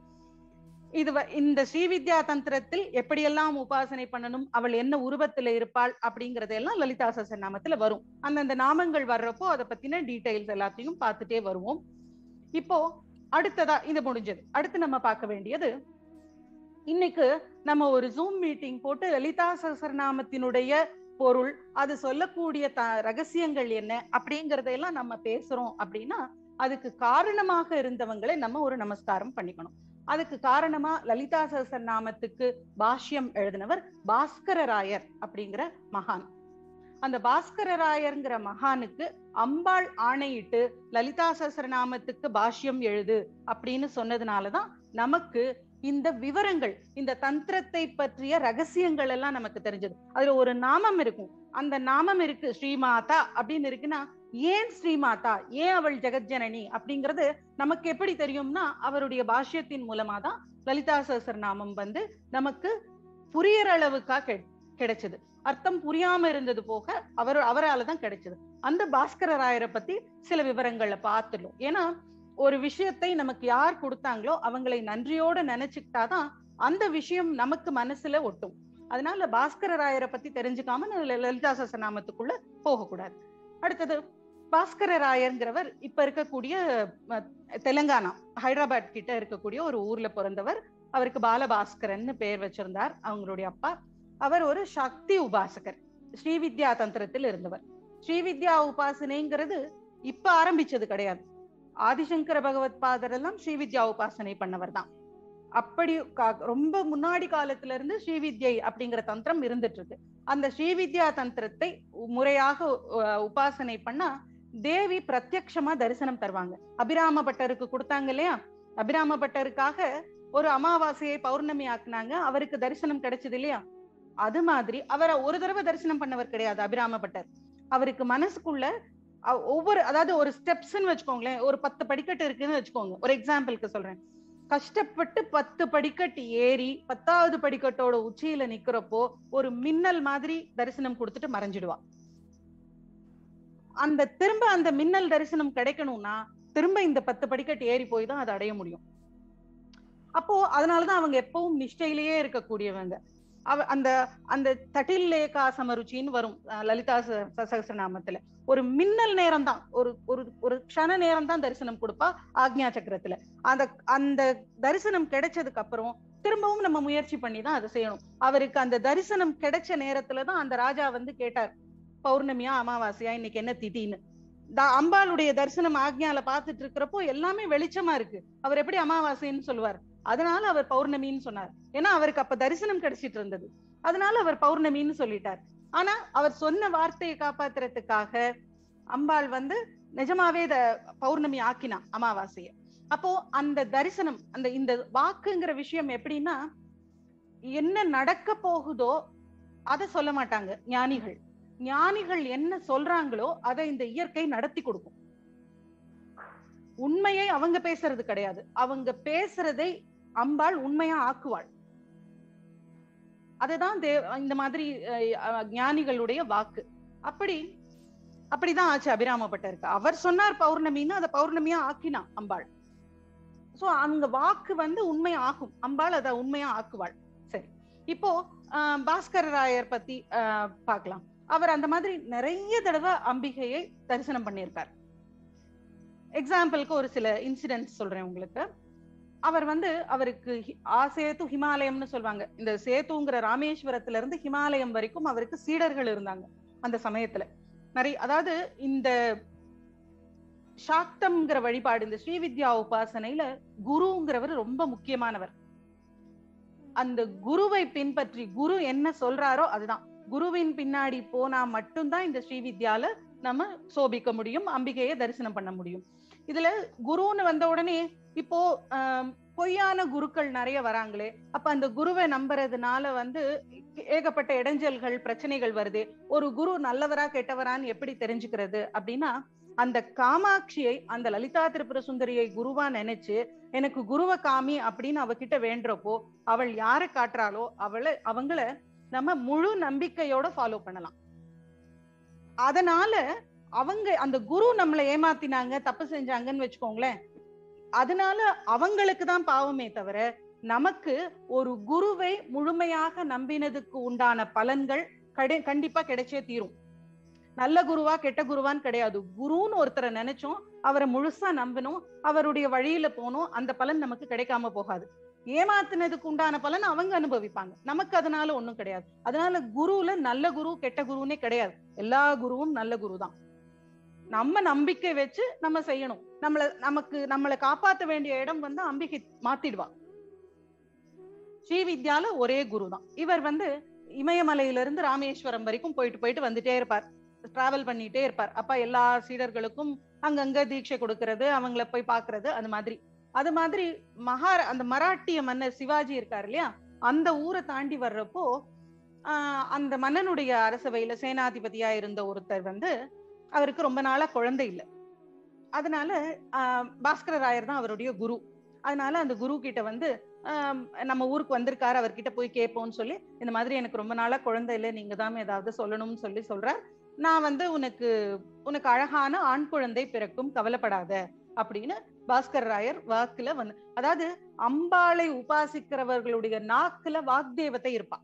இந்த ஸ்ரீவித்யா தந்திரத்தில் எப்படியெல்லாம் உபாசனை பண்ணணும், அவள் என்ன உருவத்துல இருப்பாள் அப்படிங்கறதெல்லாம் லலிதா சஹஸ்ரநாமத்துல வரும். அந்தந்த நாமங்கள் வர்றப்போ அதை பத்தின டீடைல்ஸ் எல்லாத்தையும் பார்த்துட்டே வருவோம். இப்போ அடுத்ததா இது முடிஞ்சது. அடுத்து நம்ம பார்க்க வேண்டியது, இன்னைக்கு நம்ம ஒரு ஜூம் மீட்டிங் போட்டு லலிதா சஹஸ்ரநாமத்தினுடைய பொருள், அது சொல்லக்கூடிய ரகசியங்கள் என்ன அப்படிங்கறதையெல்லாம் நம்ம பேசுறோம் அப்படின்னா, அதுக்கு காரணமாக இருந்தவங்களை நம்ம ஒரு நமஸ்காரம் பண்ணிக்கணும். அதுக்கு காரணமா லலிதா சஹஸ்ரநாமத்துக்கு பாஷ்யம் எழுதினவர் பாஸ்கரராயர் அப்படிங்கிற மகான். அந்த பாஸ்கரராயர்ங்கிற மகானுக்கு அம்பாள் ஆணையிட்டு லலிதா சஹஸ்ரநாமத்துக்கு பாஷ்யம் எழுது அப்படின்னு சொன்னதுனாலதான் நமக்கு இந்த விவரங்கள், இந்த தந்திரத்தை பற்றிய ரகசியங்கள் எல்லாம் நமக்கு தெரிஞ்சது. அதுல ஒரு நாமம் இருக்கும். அந்த நாமம் இருக்கு ஸ்ரீமாதா அப்படின்னு இருக்குன்னா, ஏன் ஸ்ரீமாதா, ஏன் அவள் ஜெகஜனனி அப்படிங்கிறது நமக்கு எப்படி தெரியும்னா, அவருடைய பாஷ்யத்தின் மூலமா தான் லலிதா சஹஸ்ரநாமம் நமக்கு புரியற அளவுக்கா கிடைச்சது. அர்த்தம் புரியாம இருந்தது போக அவரால் தான் கிடைச்சது. அந்த பாஸ்கரராயரை பத்தி சில விவரங்களை பார்த்துடும். ஏன்னா ஒரு விஷயத்தை நமக்கு யார் கொடுத்தாங்களோ அவங்களை நன்றியோட நினைச்சுக்கிட்டாதான் அந்த விஷயம் நமக்கு மனசுல ஒட்டும். அதனால பாஸ்கரராயரை பத்தி தெரிஞ்சுக்காம லலிதா சஹஸ்ரநாமத்துக்குள்ள போகக்கூடாது. அடுத்தது, பாஸ்கரராயர்ங்கிறவர் இப்ப இருக்கக்கூடிய தெலுங்கானா ஹைதராபாத் கிட்ட இருக்கக்கூடிய ஒரு ஊர்ல பிறந்தவர். அவருக்கு பாலபாஸ்கரன் பெயர் வச்சிருந்தார் அவங்களுடைய அப்பா. அவர் ஒரு சக்தி உபாசகர், ஸ்ரீவித்யா தந்திரத்தில் இருந்தவர். ஸ்ரீவித்யா உபாசனைங்கிறது இப்ப ஆரம்பிச்சது கிடையாது. ஆதிசங்கர பகவத் பாதர் எல்லாம் ஸ்ரீவித்யா உபாசனை பண்ணவர் தான். அப்படி ரொம்ப முன்னாடி காலத்துல இருந்து ஸ்ரீவித்யை அப்படிங்கிற தந்திரம் இருந்துட்டு இருக்கு. அந்த ஸ்ரீவித்யா தந்திரத்தை முறையாக உபாசனை பண்ணா தேவி பிரத்யக்ஷமா தரிசனம் தருவாங்க. அபிராம பட்டருக்கு கொடுத்தாங்க இல்லையா, அபிராம பட்டருக்காக ஒரு அமாவாசையை பௌர்ணமி ஆக்குனாங்க, அவருக்கு தரிசனம் கிடைச்சது இல்லையா. அது மாதிரி அவரை ஒரு தடவை தரிசனம் பண்ணவர் கிடையாது அபிராம பட்டர். அவருக்கு மனசுக்குள்ள ஒவ்வொரு, அதாவது ஒரு ஸ்டெப்ஸ்ன்னு வச்சுக்கோங்களேன், ஒரு 10 படிக்கட்டு இருக்குன்னு வச்சுக்கோங்க, ஒரு எக்ஸாம்பிளுக்கு சொல்றேன். கஷ்டப்பட்டு 10 படிக்கட்டு ஏறி 10வது படிக்கட்டோட உச்சியில நிக்கிறப்போ ஒரு மின்னல் மாதிரி தரிசனம் கொடுத்துட்டு மறைஞ்சிடுவா. திரும்ப அந்த மின்னல் தரிசனம் கிடைக்கணும்னா திரும்ப இந்த 10 படிக்கட்டு ஏறி போய் தான் அதை அடைய முடியும். அப்போ அதனாலதான் அவங்க எப்பவும் நிஷ்டையிலேயே இருக்கக்கூடியவங்க. அந்த அந்த தட்டில்லேகா சமருச்சின்னு வரும் லலிதா சகஸ்ரநாமத்துல. ஒரு மின்னல் நேரம் தான், ஒரு ஒரு க்ஷண நேரம் தான் தரிசனம் கொடுப்பா ஆக்ஞா சக்கரத்துல. அந்த தரிசனம் கிடைச்சதுக்கு அப்புறம் திரும்பவும் நம்ம முயற்சி பண்ணி தான் அதை செய்யணும். அவருக்கு அந்த தரிசனம் கிடைச்ச நேரத்துலதான் அந்த ராஜா வந்து கேட்டார், பௌர்ணமியா அமாவாசையா இன்னைக்கு என்ன திதின்னு. அம்பாளுடைய தரிசனம் ஆக்ஞால பாத்துட்டு இருக்கிறப்போ எல்லாமே வெளிச்சமா இருக்கு, அவர் எப்படி அமாவாசைன்னு சொல்லுவார்? அதனால அவர் பௌர்ணமின்னு சொன்னார். ஏன்னா அவருக்கு அப்ப தரிசனம் கிடைச்சிட்டு இருந்தது, அதனால அவர் பௌர்ணமின்னு சொல்லிட்டார். ஆனா அவர் சொன்ன வார்த்தையை காப்பாத்துறதுக்காக அம்பாள் வந்து நிஜமாவே பௌர்ணமி ஆக்கினா அமாவாசைய. அப்போ அந்த தரிசனம், இந்த வாக்குங்கிற விஷயம் எப்படின்னா, என்ன நடக்க போகுதோ அதை சொல்ல மாட்டாங்க ஞானிகள். ஞானிகள் என்ன சொல்றாங்களோ அதை இந்த இயற்கை நடத்தி கொடுக்கும். உண்மையை அவங்க பேசுறது கிடையாது, அவங்க பேசுறதை அம்பாள் உண்மையா ஆக்குவாள். அதுதான் இந்த மாதிரி ஞானிகளுடைய வாக்கு. அப்படிதான் ஆச்சு அபிராமப்பட்டருக்கு. அவர் சொன்னார் பௌர்ணமின்னு, அதை பௌர்ணமியா ஆக்கினா அம்பாள். சோ அவங்க வாக்கு வந்து உண்மையா ஆகும், அம்பாள் அதை உண்மையா ஆக்குவாள். சரி, இப்போ பாஸ்கர ராயர் பத்தி பார்க்கலாம். அவர் அந்த மாதிரி நிறைய தடவை அம்பிகையை தரிசனம் பண்ணியிருக்கார். எக்ஸாம்பிளுக்கு ஒரு சில இன்சிடென்ட்ஸ் சொல்றேன் உங்களுக்கு. அவர் வந்து அவருக்கு சேத்து ஹிமாலயம்னு சொல்லுவாங்க, இந்த சேத்துங்கிற ராமேஸ்வரத்துல இருந்து ஹிமாலயம் வரைக்கும் அவருக்கு சீடர்கள் இருந்தாங்க அந்த சமயத்துல நிறைய. அதாவது இந்த சாக்தம்ங்கிற வழிபாடு, இந்த ஸ்ரீவித்யா உபாசனையில குருங்கிறவர் ரொம்ப முக்கியமானவர். அந்த குருவை பின்பற்றி குரு என்ன சொல்றாரோ அதுதான், குருவின் பின்னாடி போனா மட்டும்தான் இந்த ஸ்ரீவித்யால நம்ம சோபிக்க முடியும், அம்பிகையை தரிசனம் பண்ண முடியும். இதுல குருன்னு வந்த உடனே இப்போ பொய்யான குருக்கள் நிறைய வராங்களே, அப்ப அந்த குருவை நம்புறதுனால வந்து ஏகப்பட்ட இடைஞ்சல்கள் பிரச்சனைகள் வருது. ஒரு குரு நல்லவரா கெட்டவரான்னு எப்படி தெரிஞ்சுக்கிறது அப்படின்னா, அந்த காமாட்சியை, அந்த லலிதா திரிபுர சுந்தரியை குருவா நினைச்சு எனக்கு குருவை காமி அப்படின்னு அவகிட்ட வேண்டப்போ அவள் யாரை காட்டுறாளோ அவங்கள நம்ம முழு நம்பிக்கையோட ஃபாலோ பண்ணலாம். அதனால அவங்க அந்த குரு நம்மளை ஏமாத்தினாங்க, தப்பு செஞ்சாங்கன்னு வச்சுக்கோங்களேன், அதனால அவங்களுக்கு தான் பாவமே தவிர நமக்கு ஒரு குருவை முழுமையாக நம்பினதுக்கு உண்டான பலன்கள் கண்டிப்பா கிடைச்சே தீரும். நல்ல குருவா கெட்ட குருவான்னு கிடையாது, குருன்னு ஒருத்தரை நினைச்சோம், அவரை முழுசா நம்பணும், அவருடைய வழியில போனோம், அந்த பலன் நமக்கு கிடைக்காம போகாது. ஏமாத்தினதுக்கு உண்டான பலன் அவங்க அனுபவிப்பாங்க, நமக்கு அதனால ஒண்ணும் கிடையாது. அதனால குருல நல்ல குரு கெட்ட குருன்னே கிடையாது, எல்லா குருவும் நல்ல குரு தான். நம்ம நம்பிக்கை வச்சு நம்ம செய்யணும். நம்மளை காப்பாற்ற வேண்டிய இடம் வந்து அம்பிகை மாத்திடுவா. ஸ்ரீவித்யால ஒரே குரு தான். இவர் வந்து இமயமலையில இருந்து ராமேஸ்வரம் வரைக்கும் போயிட்டு வந்துட்டே இருப்பார், டிராவல் பண்ணிட்டே இருப்பார். அப்ப எல்லா சீடர்களுக்கும் அங்கங்க தீட்சை கொடுக்கறது, அவங்கள போய் பாக்குறது, அது மாதிரி அந்த மராட்டிய மன்னர் சிவாஜி இருக்காரு இல்லையா, அந்த ஊரை தாண்டி வர்றப்போ அந்த மன்னனுடைய அரசவையில சேனாதிபதியா இருந்த ஒருத்தர் வந்து அவருக்கு ரொம்ப நாளா குழந்தை இல்லை. அதனால பாஸ்கர ராயர் தான் அவருடைய குரு. அதனால அந்த குரு கிட்ட வந்து நம்ம ஊருக்கு வந்திருக்காரு, அவர்கிட்ட போய் கேட்போம்னு சொல்லி, இந்த மாதிரி எனக்கு ரொம்ப நாளா குழந்தை இல்லை, நீங்க தான் ஏதாவது சொல்லணும்னு சொல்றார். நான் வந்து உனக்கு அழகான ஆண் குழந்தை பிறக்கும், கவலைப்படாத அப்படின்னு பாஸ்கர் ராயர் வாக்குல வந்து, அதாவது அம்பாளை உபாசிக்கிறவர்களுடைய நாக்குல வாக்தேவத்தை இருப்பா.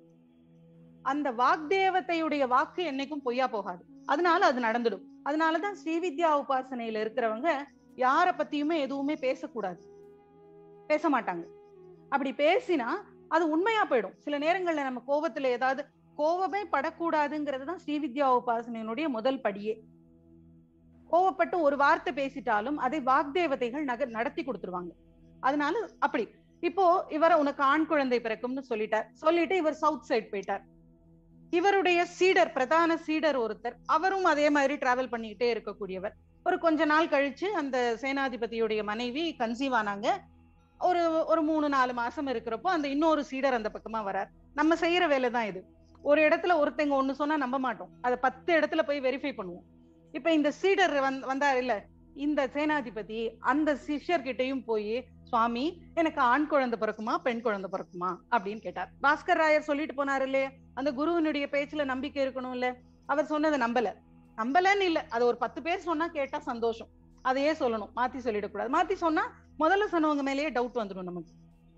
அந்த வாக்தேவத்தையுடைய வாக்கு என்னைக்கும் பொய்யா போகாது, அதனால அது நடந்துடும். அதனாலதான் ஸ்ரீவித்யா உபாசனையில இருக்கிறவங்க யார பத்தியுமே எதுவுமே பேசக்கூடாது, பேச மாட்டாங்க. அப்படி பேசினா அது உண்மையா போயிடும். சில நேரங்கள்ல நம்ம கோபத்துல ஏதாவது கோபமே படக்கூடாதுங்கிறது தான் ஸ்ரீவித்யா உபாசனையினுடைய முதல் படியே. கோவப்பட்டு ஒரு வார்த்தை பேசிட்டாலும் அதை வாக்தேவதைகள் நடத்தி கொடுத்துருவாங்க. அதனால அப்படி இப்போ இவரை உனக்கு ஆண் குழந்தை பிறக்கும்னு சொல்லிட்டு இவர் சவுத் சைட் போயிட்டார். இவருடைய சீடர், பிரதான சீடர் ஒருத்தர், அவரும் அதே மாதிரி டிராவல் பண்ணிக்கிட்டே இருக்கக்கூடியவர். ஒரு கொஞ்ச நாள் கழிச்சு அந்த சேனாதிபதியுடைய மனைவி கன்சீவ் ஆனாங்க. ஒரு 3-4 மாசம் இருக்கிறப்போ அந்த இன்னொரு சீடர் அந்த பக்கமா வரார். நம்ம செய்யற வேலை தான் இது. ஒரு இடத்துல ஒருத்தங்க ஒண்ணு சொன்னா நம்ப மாட்டோம், அதை 10 இடத்துல போய் வெரிஃபை பண்ணுவோம். இப்ப இந்த சீடர் வந்தார் இல்ல, இந்த சேனாதிபதி அந்த சிஷ்யர்கிட்டையும் போய் சுவாமி எனக்கு ஆண் குழந்தை பிறக்குமா பெண் குழந்தை பிறக்குமா அப்படின்னு கேட்டார். பாஸ்கர் ராயர் சொல்லிட்டு போனாரு இல்லையே, அந்த குருவினுடைய பேச்சுல நம்பிக்கை இருக்கணும் இல்ல. அவர் சொன்னதை நம்பலன்னு இல்ல, அது ஒரு 10 பேர் சொன்னா கேட்டா சந்தோஷம், அதையே சொல்லணும், மாத்தி சொல்லிடக்கூடாது. மாத்தி சொன்னா முதல்ல சொன்னவங்க மேலேயே டவுட் வந்துடும் நமக்கு.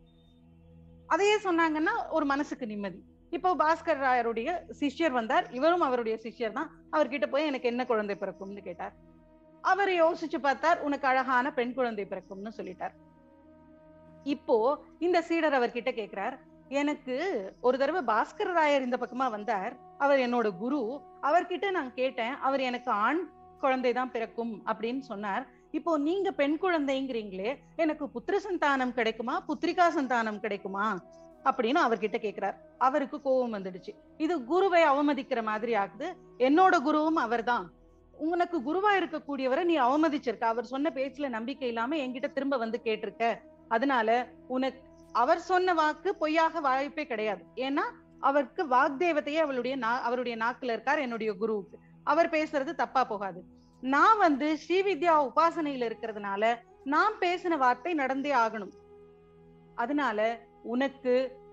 அதையே சொன்னாங்கன்னா ஒரு மனசுக்கு நிம்மதி. இப்போ பாஸ்கர் ராயருடைய சிஷ்யர் வந்தார், இவரும் அவருடைய சிஷ்யர் தான். அவர்கிட்ட போய் எனக்கு என்ன குழந்தை பிறக்கும்னு கேட்டார். அவர் யோசிச்சு பார்த்தார், உனக்கு அழகான பெண் குழந்தை பிறக்கும்னு சொல்லிட்டார். இப்போ இந்த சீடர் அவர்கிட்ட கேட்கிறார், எனக்கு ஒரு தடவை பாஸ்கர் ராயர் இந்த பக்கமா வந்தார், அவர் என்னோட குரு, அவர்கிட்ட நான் கேட்டேன், அவர் எனக்கு ஆண் குழந்தைதான் பிறக்கும் அப்படின்னு சொன்னார். இப்போ நீங்க பெண் குழந்தைங்கிறீங்களே, எனக்கு புத்திர சந்தானம் கிடைக்குமா புத்திரிகா சந்தானம் கிடைக்குமா அப்படின்னு அவர்கிட்ட கேட்கிறார். அவருக்கு கோபம் வந்துடுச்சு. இது குருவை அவமதிக்கிற மாதிரி ஆகுது. என்னோட குருவும் அவர்தான், உனக்கு குருவா இருக்கக்கூடியவரை நீ அவமதிச்சிருக்க, அவர் சொன்ன பேச்சுல நம்பிக்கை இல்லாம என்கிட்ட திரும்ப வந்து கேட்டிருக்க, அதனால உனக்கு அவர் சொன்ன வாக்கு பொய்யாக வாய்ப்பே கிடையாது. ஏன்னா அவருக்கு வாக்தேவத்தையே அவருடைய நாக்குல இருக்கார் என்னுடைய குருவுக்கு, அவர் பேசுறது தப்பா போகாது. நான் வந்து ஸ்ரீவித்யா உபாசனையில இருக்கிறதுனால நான் பேசின வார்த்தை நடந்தே ஆகணும். அதனால உனக்கு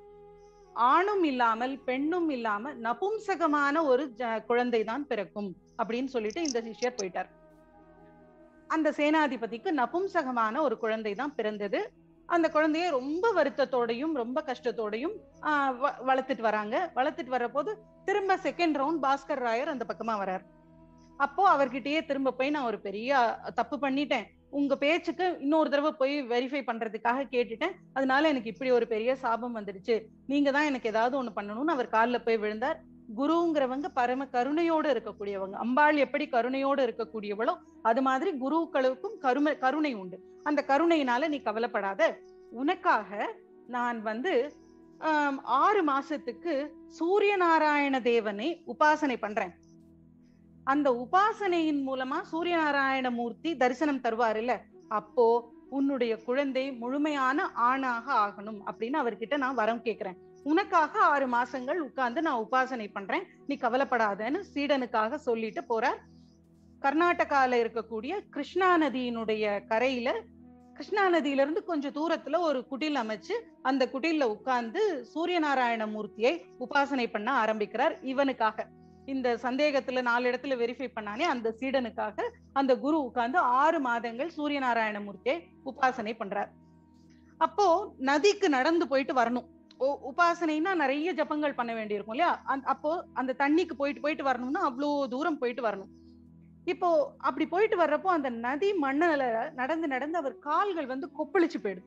ஆணும் இல்லாமல் பெண்ணும் இல்லாம நபும்சகமான ஒரு குழந்தை தான் பிறக்கும் அப்படின்னு சொல்லிட்டு இந்த சிஷ்யர் போயிட்டார். அந்த சேனாதிபதிக்கு நபும்சகமான ஒரு குழந்தை தான் பிறந்தது. அந்த குழந்தைய ரொம்ப வருத்தத்தோடையும் ரொம்ப கஷ்டத்தோடையும் வளர்த்துட்டு வராங்க. வளர்த்துட்டு வர்ற போது திரும்ப செகண்ட் ரவுண்ட் பாஸ்கர் ராயர் அந்த பக்கமா வர்றார். அப்போ அவர்கிட்டயே திரும்ப போய், நான் ஒரு பெரிய தப்பு பண்ணிட்டேன், உங்க பேச்சுக்கு இன்னொரு தடவை போய் வெரிஃபை பண்றதுக்காக கேட்டுட்டேன், அதனால எனக்கு இப்படி ஒரு பெரிய சாபம் வந்துடுச்சு, நீங்க தான் எனக்கு ஏதாவது ஒண்ணு பண்ணணும்னு அவர் காலில் போய் விழுந்தார். குருங்கிறவங்க பரம கருணையோடு இருக்கக்கூடியவங்க. அம்பாள் எப்படி கருணையோடு இருக்கக்கூடியவளோ அது மாதிரி குருக்களுக்கும் கருணை உண்டு. அந்த கருணையினால நீ கவலைப்படாத, உனக்காக நான் வந்து 6 மாசத்துக்கு சூரிய நாராயண தேவனை உபாசனை பண்றேன். அந்த உபாசனையின் மூலமா சூரிய நாராயண மூர்த்தி தரிசனம் தருவார் இல்ல, அப்போ உன்னுடைய குழந்தை முழுமையான ஆணாக ஆகணும் அப்படின்னு அவர்கிட்ட நான் வரம் கேட்கிறேன். உனக்காக 6 மாசங்கள் உட்கார்ந்து நான் உபாசனை பண்றேன், நீ கவலைப்படாதன்னு சீடனுக்காக சொல்லிட்டு போறார். கர்நாடகால இருக்கக்கூடிய கிருஷ்ணா நதியினுடைய கரையில, கிருஷ்ணா நதியிலிருந்து கொஞ்சம் தூரத்துல ஒரு குடில் அமைச்சு அந்த குடில்ல உட்கார்ந்து சூரிய நாராயண மூர்த்தியை உபாசனை பண்ண ஆரம்பிக்கிறார். இவனுக்காக, இந்த சந்தேகத்துல 4 இடத்துல வெரிஃபை பண்ணானே அந்த சீடனுக்காக அந்த குரு உட்கார்ந்து 6 மாதங்கள் சூரிய நாராயண மூர்த்தியை உபாசனை பண்றார். அப்போ நதிக்கு நடந்து போயிட்டு வரணும். உபாசனைனா நிறைய ஜபங்கள் பண்ண வேண்டியிருக்கும் இல்லையா, அப்போ அந்த தண்ணிக்கு போயிட்டு வரணும்னா அவ்வளோ தூரம் போயிட்டு வரணும். இப்போ அப்படி போயிட்டு வர்றப்போ அந்த நதி மண்ணுல நடந்து நடந்து அவர் கால்கள் வந்து கொப்பளிச்சு போயிடுது.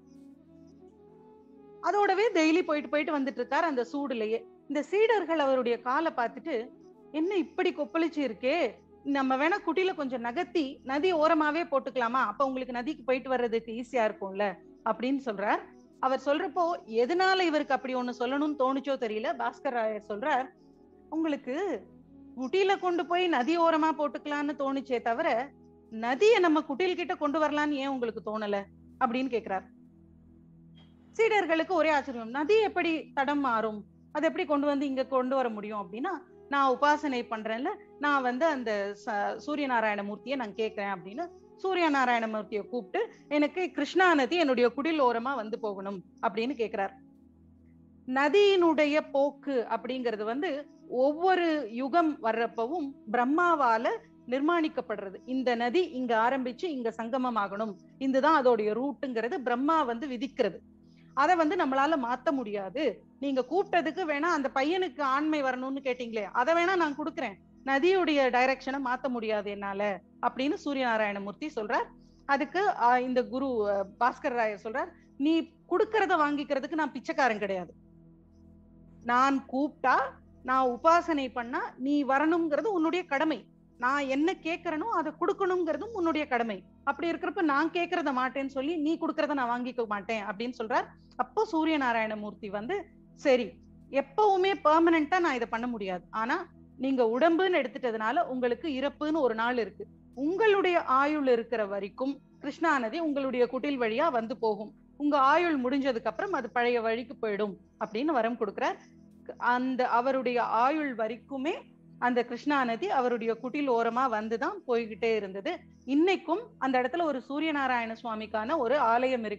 அதோடவே டெய்லி போயிட்டு வந்துட்டு இருக்காரு அந்த சூடுலயே. இந்த சீடர்கள் அவருடைய காலை பார்த்துட்டு, என்ன இப்படி கொப்பளிச்சு இருக்கே, நம்ம வேணா குட்டில கொஞ்சம் நகர்த்தி நதி ஓரமாவே போட்டுக்கலாமா, அப்ப உங்களுக்கு நதிக்கு போயிட்டு வர்றதுக்கு ஈஸியா இருக்கும்ல அப்படின்னு சொல்றார். அவர் சொல்றப்போ எதனால இவருக்கு அப்படி ஒண்ணு சொல்லணும்னு தோணுச்சோ தெரியல, பாஸ்கர் ராயர் சொல்றார், உங்களுக்கு குட்டில கொண்டு போய் நதி ஓரமா போட்டுக்கலான்னு தோணுச்சே தவிர நதியை நம்ம குட்டில் கிட்ட கொண்டு வரலான்னு ஏன் உங்களுக்கு தோணல அப்படின்னு கேக்குறார். சீடர்களுக்கு ஒரே ஆச்சரியம், நதி எப்படி தடம் மாறும், அது எப்படி கொண்டு வந்து இங்க கொண்டு வர முடியும் அப்படின்னா, நான் உபாசனை பண்றேன்ல, நான் வந்து அந்த சூரிய நாராயண மூர்த்தியை நான் கேட்கிறேன் அப்படின்னு சூரிய நாராயண மூர்த்தியை கூப்பிட்டு, எனக்கு கிருஷ்ணா நதி என்னுடைய குடில் ஓரமா வந்து போகணும் அப்படின்னு கேட்கிறார். நதியினுடைய போக்கு அப்படிங்கிறது வந்து ஒவ்வொரு யுகம் வர்றப்பவும் பிரம்மாவால நிர்மாணிக்கப்படுறது. இந்த நதி இங்க ஆரம்பிச்சு இங்க சங்கமம் ஆகணும், இதுதான் அதோடைய ரூட்டுங்கிறது பிரம்மா வந்து விதிக்கிறது. அதை வந்து நம்மளால மாத்த முடியாது. நீங்க கூப்பிட்டதுக்கு வேணா அந்த பையனுக்கு ஆண்மை வரணும்னு கேட்டீங்களே, அதை வேணா நான் கொடுக்குறேன், நதியுடைய டைரக்ஷனை மாத்த முடியாது என்னால அப்படின்னு சூரிய நாராயணமூர்த்தி சொல்றார். அதுக்கு இந்த குரு பாஸ்கர் ராயர் சொல்றார், நீ கொடுக்கறத வாங்கிக்கிறதுக்கு நான் பிச்சைக்காரன் கிடையாது, நான் கூப்பிட்டா நான் உபாசனை பண்ணா நீ வரணுங்கிறது உன்னுடைய கடமை, நான் என்ன கேட்கறனோ அதை கொடுக்கணுங்கிறதும் உன்னுடைய கடமை. அப்படி இருக்கிறப்ப நான் கேட்கறத மாட்டேன்னு சொல்லி நீ கொடுக்கறத நான் வாங்கிக்க மாட்டேன் அப்படின்னு சொல்றார். அப்போ சூரிய நாராயணமூர்த்தி வந்து, சரி எப்பவுமே பெர்மனண்டா நான் இதை பண்ண முடியாது, ஆனா நீங்க உடம்புன்னு எடுத்துட்டதுனால உங்களுக்கு இறப்புன்னு ஒரு நாள் இருக்கு, உங்களுடைய ஆயுள் இருக்கிற வரைக்கும் கிருஷ்ணா நதி உங்களுடைய குட்டில் வழியா வந்து போகும், உங்க ஆயுள் முடிஞ்சதுக்கு அப்புறம் அது பழைய வழிக்கு போயிடும் அப்படின்னு வரம் கொடுக்கிறார். அந்த அவருடைய ஆயுள் வரைக்குமே அந்த கிருஷ்ணா நதி அவருடைய குட்டில் ஓரமா வந்துதான் போய்கிட்டே இருந்தது. இன்னைக்கும் அந்த இடத்துல ஒரு சூரிய நாராயண சுவாமிக்கான ஒரு ஆலயம் இருக்கு.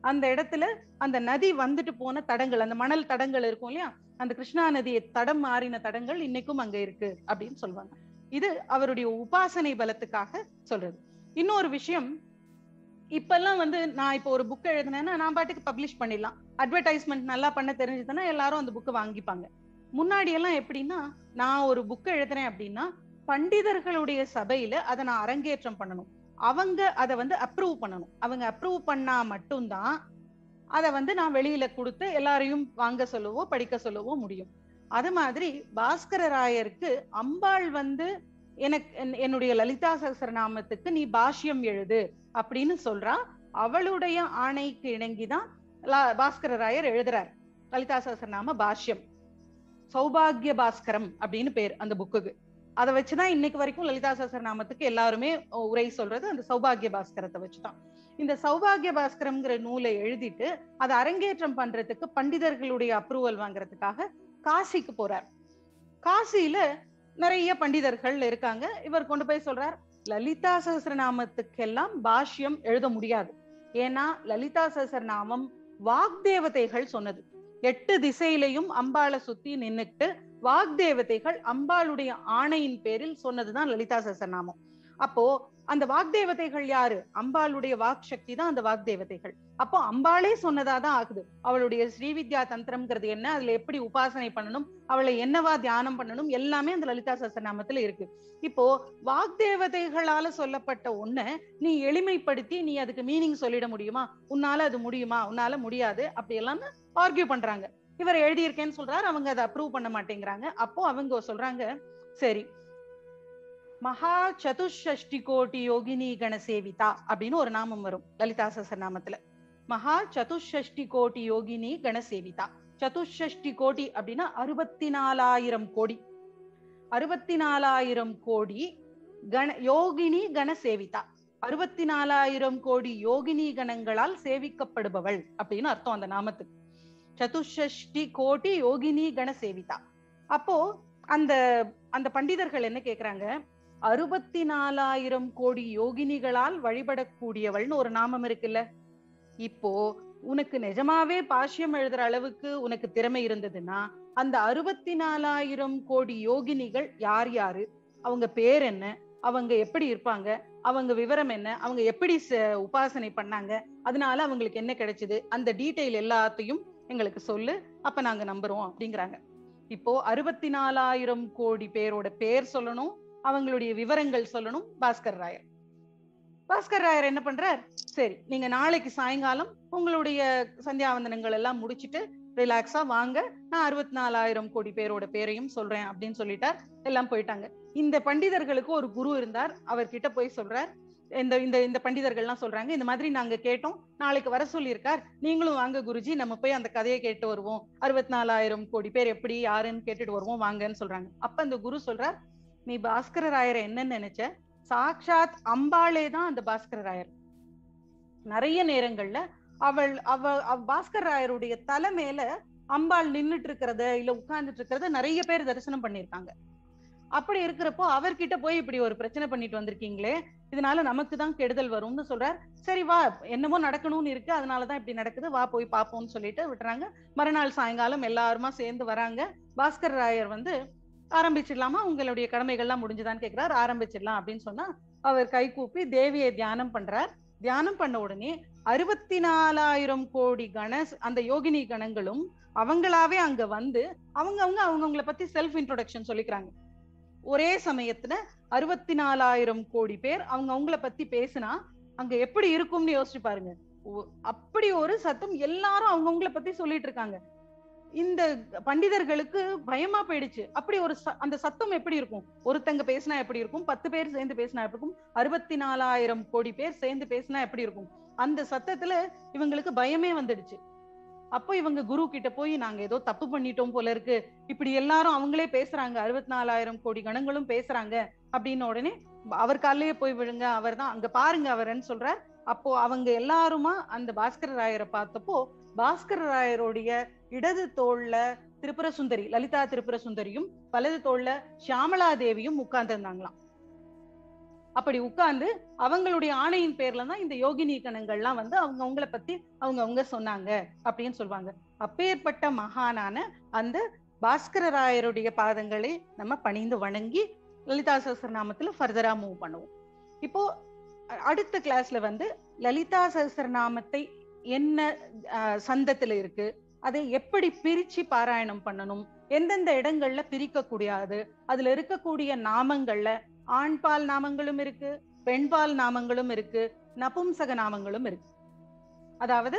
அந்த இடத்துல அந்த நதி வந்துட்டு போன தடங்கள், அந்த மணல் தடங்கள் இருக்கும் இல்லையா, அந்த கிருஷ்ணா நதியை தடம் மாறின தடங்கள் இன்னைக்கும் அங்க இருக்கு அப்படின்னு சொல்லுவாங்க. இது அவருடைய உபாசனை பலத்துக்காக சொல்றது. இன்னொரு விஷயம், இப்பெல்லாம் நான் இப்போ ஒரு புக் எழுதினேன்னா நான் பாட்டுக்கு பப்ளிஷ் பண்ணிடலாம். அட்வர்டைஸ்மெண்ட் நல்லா பண்ண தெரிஞ்சதுன்னா எல்லாரும் அந்த புக்கை வாங்கிப்பாங்க. முன்னாடி எல்லாம் எப்படின்னா, நான் ஒரு புக் எழுதுறேன் அப்படின்னா பண்டிதர்களுடைய சபையில அதை நான் அரங்கேற்றம் பண்ணணும். அவங்க அதை அப்ரூவ் பண்ணணும். அவங்க அப்ரூவ் பண்ணா மட்டும்தான் அதை நான் வெளியில கொடுத்து எல்லாரையும் வாங்க சொல்லவோ படிக்க சொல்லவோ முடியும். அது மாதிரி பாஸ்கர ராயருக்கு அம்பாள் எனக்கு என்னுடைய லலிதா சகஸ்ரநாமத்துக்கு நீ பாஷ்யம் எழுது அப்படின்னு சொல்றா. அவளுடைய ஆணைக்கு இணங்கிதான் பாஸ்கர ராயர் எழுதுறார் லலிதா சகஸ்ரநாம பாஷ்யம். சௌபாகிய பாஸ்கரம் அப்படின்னு பேர் அந்த புக்குக்கு. அதை வச்சுதான் இன்னைக்கு வரைக்கும் லலிதா சகஸ்ரநாமத்துக்கு எல்லாருமே உரை சொல்றது அந்த சௌபாகிய பாஸ்கரத்தை வச்சுதான். இந்த சௌபாகிய பாஸ்கரம்ங்கிற நூலை எழுதிட்டு அதை அரங்கேற்றம் பண்றதுக்கு பண்டிதர்களுடைய அப்ரூவல் வாங்குறதுக்காக காசிக்கு போறார். காசியில நிறைய பண்டிதர்கள் இருக்காங்க. இவர் கொண்டு போய் சொல்றார், லலிதா சகஸ்ரநாமத்துக்கெல்லாம் பாஷ்யம் எழுத முடியாது. ஏன்னா லலிதா சகஸ்ரநாமம் வாக்தேவதைகள் சொன்னது. 8 திசையிலையும் அம்பாளை சுத்தி நின்னுட்டு வாக்தேவதைகள் அம்பாளுடைய ஆணையின் பேரில் சொன்னதுதான் லலிதா சகஸ்ரநாமம். அப்போ அந்த வாக்தேவதைகள் யாரு? அம்பாளுடைய வாக் சக்தி தான் அந்த வாக்தேவதைகள். அப்போ அம்பாளே சொன்னதாதான் ஆகுது. அவளுடைய ஸ்ரீவித்யா தந்திரம்ங்கிறது என்ன, அதுல எப்படி உபாசனை பண்ணணும், அவளை என்னவா தியானம் பண்ணணும், எல்லாமே அந்த லலிதா சகஸ்ரநாமத்துல இருக்கு. இப்போ வாக்தேவதைகளால சொல்லப்பட்ட ஒண்ண நீ எளிமைப்படுத்தி நீ அதுக்கு மீனிங் சொல்லிட முடியுமா? உன்னால அது முடியுமா? உன்னால முடியாது. அப்படி எல்லாம் ஆர்கியூ பண்றாங்க. இவர் எழுதியிருக்கேன்னு சொல்றாரு, அவங்க அதை அப்ரூவ் பண்ண மாட்டேங்கிறாங்க. அப்போ அவங்க சொல்றாங்க, சரி, மகா சதுஷ்டி கோடி யோகினி கணசேவிதா அப்படின்னு ஒரு நாமம் வரும் லலிதா சகஸ்ரநாமத்துல. மகா சதுஷ்டி கோடி யோகினி கணசேவிதா. சதுஷ்டி கோடி அப்படின்னா 64,000 கோடி. 64,000 கோடி யோகினி கணசேவிதா. 64,000 கோடி யோகினி கணங்களால் சேவிக்கப்படுபவள் அப்படின்னு அர்த்தம் அந்த நாமத்துக்கு. சதுஷ்டி கோடி யோகினி கணசேவிதா. அப்போ அந்த அந்த பண்டிதர்கள் என்ன கேக்குறாங்க, 64,000 கோடி யோகினிகளால் வழிபடக்கூடியவள்னு ஒரு நாமம் இருக்குல்ல. இப்போ உனக்கு நிஜமாவே பாஷ்யம் எழுதுற அளவுக்கு உனக்கு திறமை இருந்ததுன்னா அந்த 64,000 கோடி யோகினிகள் யார் யாரு, அவங்க பேர் என்ன, அவங்க எப்படி இருப்பாங்க, அவங்க விவரம் என்ன, அவங்க எப்படி உபாசனை பண்ணாங்க, அதனால அவங்களுக்கு என்ன கிடைச்சது, அந்த டீட்டெயில் எல்லாத்தையும் எங்களுக்கு சொல்லு, அப்ப நாங்க நம்புறோம் அப்படிங்கிறாங்க. இப்போ 64,000 கோடி பேரோட பேர் சொல்லணும், அவங்களுடைய விவரங்கள் சொல்லணும். பாஸ்கர் ராயர் என்ன பண்றார், சரி நீங்க நாளைக்கு சாயங்காலம் உங்களுடைய சந்தியாவந்தனங்கள் எல்லாம் முடிச்சுட்டு ரிலாக்ஸா வாங்க, நான் 64,000 கோடி பேரோட பேரையும் சொல்றேன் அப்படின்னு சொல்லிட்டார். எல்லாம் போயிட்டாங்க. இந்த பண்டிதர்களுக்கு ஒரு குரு இருந்தார். அவர்கிட்ட போய் சொல்றார், இந்த இந்த இந்த பண்டிதர்கள்லாம் சொல்றாங்க, இந்த மாதிரி நாங்க கேட்டோம், நாளைக்கு வர சொல்லியிருக்கார், நீங்களும் வாங்க குருஜி, நம்ம போய் அந்த கதையை கேட்டு வருவோம், 64,000 கோடி பேர் எப்படி யாருன்னு கேட்டுட்டு வருவோம் வாங்கன்னு சொல்றாங்க. அப்ப அந்த குரு சொல்றார், நீ பாஸ்கர ராயரை என்னன்னு நினைச்ச, சாக்ஷாத் அம்பாளே தான் அந்த பாஸ்கர ராயர். நிறைய நேரங்கள்ல பாஸ்கர் ராயருடைய தலை மேல அம்பாள் நின்னுட்டு இருக்கிறத இல்ல உட்கார்ந்துட்டு இருக்கிறத நிறைய பேர் தரிசனம் பண்ணிருக்காங்க. அப்படி இருக்கிறப்போ அவர்கிட்ட போய் இப்படி ஒரு பிரச்சனை பண்ணிட்டு வந்திருக்கீங்களே, இதனால நமக்கு தான் கெடுதல் வரும்னு சொல்றார். சரி வா, என்னமோ நடக்கணும்னு இருக்கு, அதனாலதான் இப்படி நடக்குது, வா போய் பாப்போம்னு சொல்லிட்டு விட்டுறாங்க. மறுநாள் சாயங்காலம் எல்லாருமா சேர்ந்து வராங்க. பாஸ்கர் ராயர் ஆரம்பிச்சிடலாமா, உங்களுடைய கடமைகள்லாம் முடிஞ்சுதான்னு கேட்கிறார். ஆரம்பிச்சிடலாம் அப்படின்னு சொன்னா அவர் கை கூப்பி தேவியை தியானம் பண்றார். தியானம் பண்ண உடனே 64,000 கோடி அந்த யோகினி கணங்களும் அவங்களாவே அங்க அவங்கவுங்களை பத்தி செல்ஃப் இன்ட்ரோடக்ஷன் சொல்லிக்கிறாங்க. ஒரே சமயத்துல 64,000 கோடி பேர் அவங்கள பத்தி பேசினா அங்க எப்படி இருக்கும்னு யோசிச்சு பாருங்க. அப்படி ஒரு சத்தம், எல்லாரும் அவங்கவுங்கள பத்தி சொல்லிட்டு இருக்காங்க. இந்த பண்டிதர்களுக்கு பயமா போயிடுச்சு. அப்படி ஒரு அந்த சத்தம் எப்படி இருக்கும், ஒருத்தங்க பேசினா எப்படி இருக்கும், 10 பேர் சேர்ந்து பேசினா எப்படி இருக்கும், 64,000 கோடி பேர் சேர்ந்து பேசினா எப்படி இருக்கும், அந்த சத்தத்துல இவங்களுக்கு பயமே வந்துடுச்சு. அப்போ இவங்க குரு கிட்ட போய், நாங்க ஏதோ தப்பு பண்ணிட்டோம் போல இருக்கு, இப்படி எல்லாரும் அவங்களே பேசுறாங்க, 64,000 கோடி கணங்களும் பேசுறாங்க அப்படின்னு உடனே அவர் காலையே போய் விழுங்க, அவர் தான் அங்க பாருங்க அவர்ன்னு சொல்றார். அப்போ அவங்க எல்லாருமா அந்த பாஸ்கர ராயரை பார்த்தப்போ பாஸ்கர ராயருடைய இடது தோல்ல திரிபுர சுந்தரி லலிதா திரிபுர சுந்தரியும் வலது தோல்ல ஷியாமலா தேவியும் உட்கார்ந்து இருந்தாங்களாம். அப்படி உட்கார்ந்து அவங்களுடைய ஆணையின் பேர்ல தான் இந்த யோகினி கணங்கள்லாம் வந்து அவங்கள பத்தி அவங்க சொன்னாங்க அப்படின்னு சொல்லுவாங்க. அப்பேற்பட்ட மகானான அந்த பாஸ்கரராயருடைய பாதங்களை நம்ம பணிந்து வணங்கி லலிதா சஹஸ்ரநாமத்துல ஃபர்தரா மூவ் பண்ணுவோம். இப்போ அடுத்த கிளாஸ்ல வந்து லலிதா சஹஸ்ரநாமத்தை என்ன சந்தத்துல இருக்கு, அதை எப்படி பிரிச்சு பாராயணம் பண்ணணும், எந்தெந்த இடங்கள்ல பிரிக்க கூடாது, அதுல இருக்கக்கூடிய நாமங்கள்ல ஆண்பால் நாமங்களும் இருக்கு, பெண்பால் நாமங்களும் இருக்கு, நபும்சக நாமங்களும் இருக்கு. அதாவது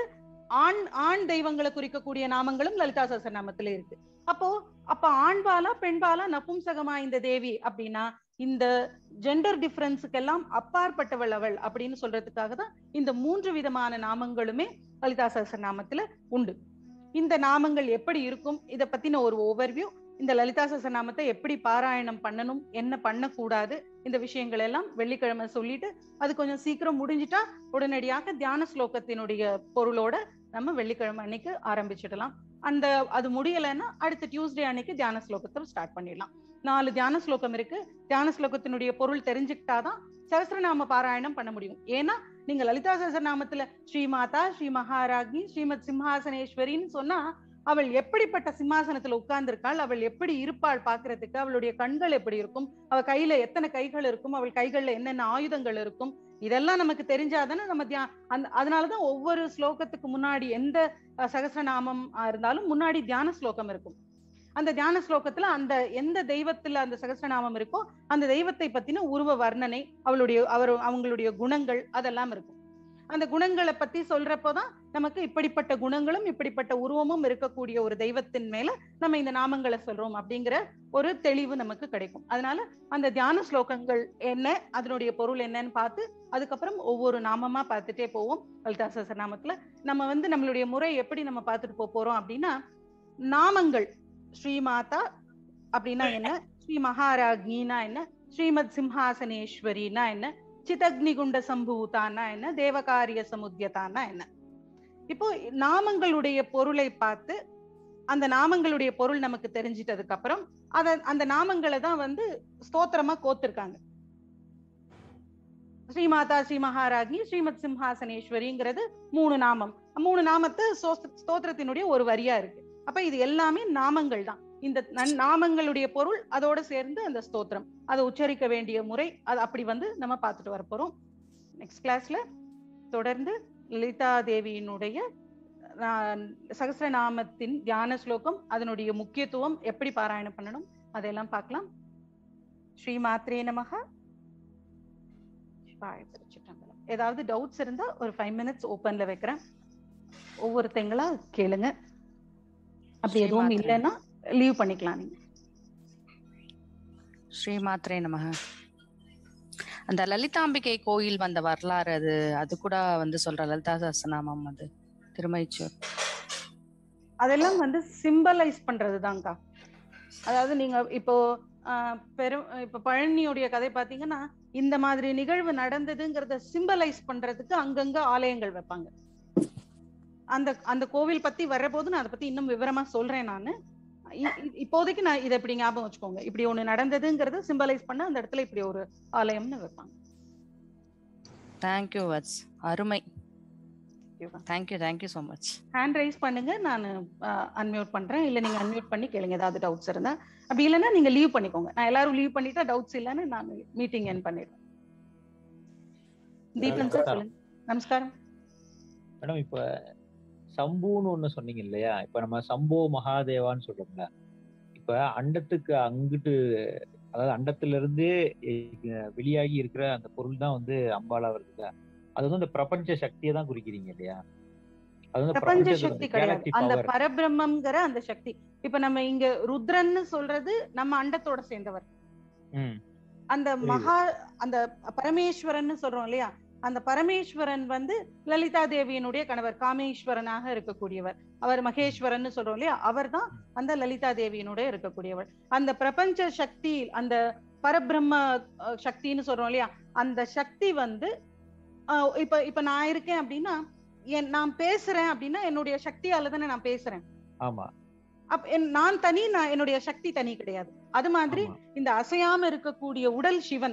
ஆண் தெய்வங்களை குறிக்கக்கூடிய நாமங்களும் லலிதா சஹஸ்ரநாமத்துல இருக்கு. அப்ப ஆண்பாலா பெண்பாலா நபும்சகமா இந்த தேவி அப்படின்னா இந்த ஜெண்டர் டிஃபரன்ஸுக்கு எல்லாம் அப்பாற்பட்டவள் அவள் அப்படின்னு சொல்றதுக்காக தான் இந்த 3 விதமான நாமங்களுமே லலிதா சஹஸ்ரநாமத்துல உண்டு. இந்த நாமங்கள் எப்படி இருக்கும் இதை பத்தின ஒரு ஓவர்வியூ, இந்த லலிதா சஹஸ்ரநாமத்தை எப்படி பாராயணம் பண்ணணும், என்ன பண்ணக்கூடாது, இந்த விஷயங்கள் எல்லாம் வெள்ளிக்கிழமை சொல்லிட்டு அது கொஞ்சம் சீக்கிரம் முடிஞ்சிட்டா உடனடியாக தியான ஸ்லோகத்தினுடைய பொருளோட நம்ம வெள்ளிக்கிழமை அன்னைக்கு ஆரம்பிச்சிடலாம். அது முடியலைன்னா அடுத்த டியூஸ்டே அன்னைக்கு தியான ஸ்லோகத்தை ஸ்டார்ட் பண்ணிடலாம். 4 தியான ஸ்லோகம் இருக்கு. தியான ஸ்லோகத்தினுடைய பொருள் தெரிஞ்சுக்கிட்டாதான் சஹஸ்ரநாம பாராயணம் பண்ண முடியும். ஏன்னா நீங்க லலிதா சஹஸ்ரநாமத்துல ஸ்ரீமாதா, ஸ்ரீ மகாராஜ்னி, ஸ்ரீமத் சிம்ஹாசனேஸ்வரின்னு சொன்னா அவள் எப்படிப்பட்ட சிம்மாசனத்துல உட்கார்ந்திருக்காள், அவள் எப்படி இருப்பாள் பாக்குறதுக்கு, அவளுடைய கண்கள் எப்படி இருக்கும், அவள் கையில எத்தனை கைகள் இருக்கும், அவள் கைகள்ல என்னென்ன ஆயுதங்கள் இருக்கும், இதெல்லாம் நமக்கு தெரிஞ்சாதானே நம்ம அதனாலதான் ஒவ்வொரு ஸ்லோகத்துக்கு முன்னாடி எந்த சஹஸ்ரநாமம் இருந்தாலும் முன்னாடி தியான ஸ்லோகம் இருக்கும். அந்த தியான ஸ்லோகத்துல அந்த எந்த தெய்வத்துல அந்த சஹஸ்ரநாமம் இருக்கோ அந்த தெய்வத்தை பத்தின உருவ வர்ணனை, அவங்களுடைய குணங்கள் அதெல்லாம் இருக்கும். அந்த குணங்களை பத்தி சொல்றப்போதான் நமக்கு இப்படிப்பட்ட குணங்களும் இப்படிப்பட்ட உருவமும் இருக்கக்கூடிய ஒரு தெய்வத்தின் மேல நம்ம இந்த நாமங்களை சொல்றோம் அப்படிங்கிற ஒரு தெளிவு நமக்கு கிடைக்கும். அதனால அந்த தியான ஸ்லோகங்கள் என்ன, அதனுடைய பொருள் என்னன்னு பார்த்து அதுக்கப்புறம் ஒவ்வொரு நாமமா பார்த்துட்டே போவோம். லலிதா சஹஸ்ரநாமத்துல நம்ம வந்து நம்மளுடைய முறை எப்படி நம்ம பார்த்துட்டு போறோம் அப்படின்னா, நாமங்கள் ஸ்ரீமாதா அப்படின்னா என்ன, ஸ்ரீ மகாராஜ்னா என்ன, ஸ்ரீமத் சிம்ஹாசனேஸ்வரினா என்ன, சிதக்னிகுண்ட சம்பூதானா என்ன, தேவகாரிய சமுத்தியதானா என்ன. இப்போ நாமங்களுடைய பொருளை பார்த்து அந்த நாமங்களுடைய பொருள் நமக்கு தெரிஞ்சிட்டதுக்கு அப்புறம் அந்த நாமங்களை தான் வந்து ஸ்தோத்திரமா கோத்திருக்காங்க. ஸ்ரீமாதா, ஸ்ரீ மகாராஜ்னி, ஸ்ரீமத் சிம்ஹாசனேஸ்வரிங்கிறது 3 நாமம். 3 நாமத்தை ஸ்தோத்திரத்தினுடைய ஒரு வரியா இருக்கு. அப்ப இது எல்லாமே நாமங்கள் தான். இந்த நாமங்களுடைய பொருள் அதோட சேர்ந்து அந்த ஸ்தோத்திரம், அதை உச்சரிக்க வேண்டிய முறை, அது அப்படி வந்து நம்ம பார்த்துட்டு வர போறோம். நெக்ஸ்ட் கிளாஸ்ல தொடர்ந்து லலிதா தேவியினுடைய சகஸ்ரநாமத்தின் தியான ஸ்லோகம், அதனுடைய முக்கியத்துவம், எப்படி பாராயணம் பண்ணணும் அதெல்லாம் பார்க்கலாம். ஸ்ரீ மாத்ரே நமஹ. ஏதாவது டவுட்ஸ் இருந்தா ஒரு 5 minutes ஓபன்ல வைக்கிறேன், ஒவ்வொருத்தங்களா கேளுங்க. அப்படி எதுவும் இல்லைன்னா லீவ் பண்ணிக்கலாம் நீங்க. ஸ்ரீ மாத்ரே நமஹ. அந்த லலிதாம்பிகை கோயில் வந்த வரலாறு அது கூட வந்து சொல்ற லலிதா சஹஸ்ரநாமம், அது திருமைச்சூர், அதெல்லாம் வந்து சிம்பலைஸ் பண்றதுதான்க்கா. அதாவது நீங்க இப்போ இப்ப பழனியுடைய கதை பாத்தீங்கன்னா இந்த மாதிரி நிகழ்வு நடந்ததுங்கிறத சிம்பலைஸ் பண்றதுக்கு அங்கங்க ஆலயங்கள் வைப்பாங்க. அந்த கோவில் பத்தி வர்றபோது நான் அதை பத்தி இன்னும் விவரமா சொல்றேன். நானு இப்போதைக்கு நான் இதை இப்படி ஞாபகம் வச்சுக்கோங்க, இப்படி ஒண்ணு நடந்ததுங்கிறது சிம்பலைஸ் பண்ண அந்த இடத்துல இப்படி ஒரு ஆலயம்னு வைப்பாங்க. தேங்க்யூ வட்ஸ், அருமை. Thank you so much. Hand raise பண்ணுங்க, நான் அன்மியூட் பண்றேன். இல்ல நீங்க அன்மியூட் பண்ணி கேளுங்க ஏதாவது டவுட்ஸ் இருந்தா. அப்படி இல்லைன்னா நீங்க லீவ் பண்ணிக்கோங்க. நான் எல்லாரும் லீவ் பண்ணிட்டா டவுட்ஸ் இல்லைன்னு நான் மீட்டிங் என் பண்ணிடுவேன். தீபன் சார் சொல்லுங்க. நமஸ்காரம் மேடம். இப்ப சம்புன்னு ஒண்ணு சொன்னீங்க இல்லையா, இப்ப நம்ம சம்போ மகாதேவான்னு சொல்றோம்ல, இப்ப அண்டத்துக்கு அங்கிட்டு, அதாவது அண்டத்துல இருந்தே வெளியாகி இருக்கிற அந்த பொருள் தான் வந்து அம்பாலா வருது. அது வந்து அந்த பிரபஞ்ச சக்தியை தான் குறிக்கிறீங்க இல்லையா? அது வந்து பிரபஞ்ச சக்தி கிடையாது, அந்த பரபிரம்மம்ங்கிற அந்த சக்தி. இப்ப நம்ம இங்க ருத்ரன்னு சொல்றது நம்ம அண்டத்தோட சேர்ந்தவர். அந்த அந்த பரமேஸ்வரன் சொல்றோம் இல்லையா, அந்த பரமேஸ்வரன் வந்து லலிதா தேவியினுடைய கணவர், காமேஸ்வரனாக இருக்கக்கூடியவர். அவர் மகேஸ்வரன் சொல்றோம் இல்லையா, அவர் தான் அந்த லலிதா தேவியினுடைய இருக்கக்கூடியவர். அந்த பிரபஞ்ச சக்தி, அந்த பரபிரம்ம சக்தின்னு சொல்றோம் இல்லையா, அந்த சக்தி வந்து இப்ப நான் இருக்கேன் அப்படின்னா, நான் பேசுறேன் அப்படின்னா என்னுடைய சக்தியால தானே நான் பேசுறேன். ஆமா. நான் தனி, நான் என்னுடைய சக்தி தனி கிடையாது. அது மாதிரி இந்த அசையாம இருக்கக்கூடிய உடல் சிவன்,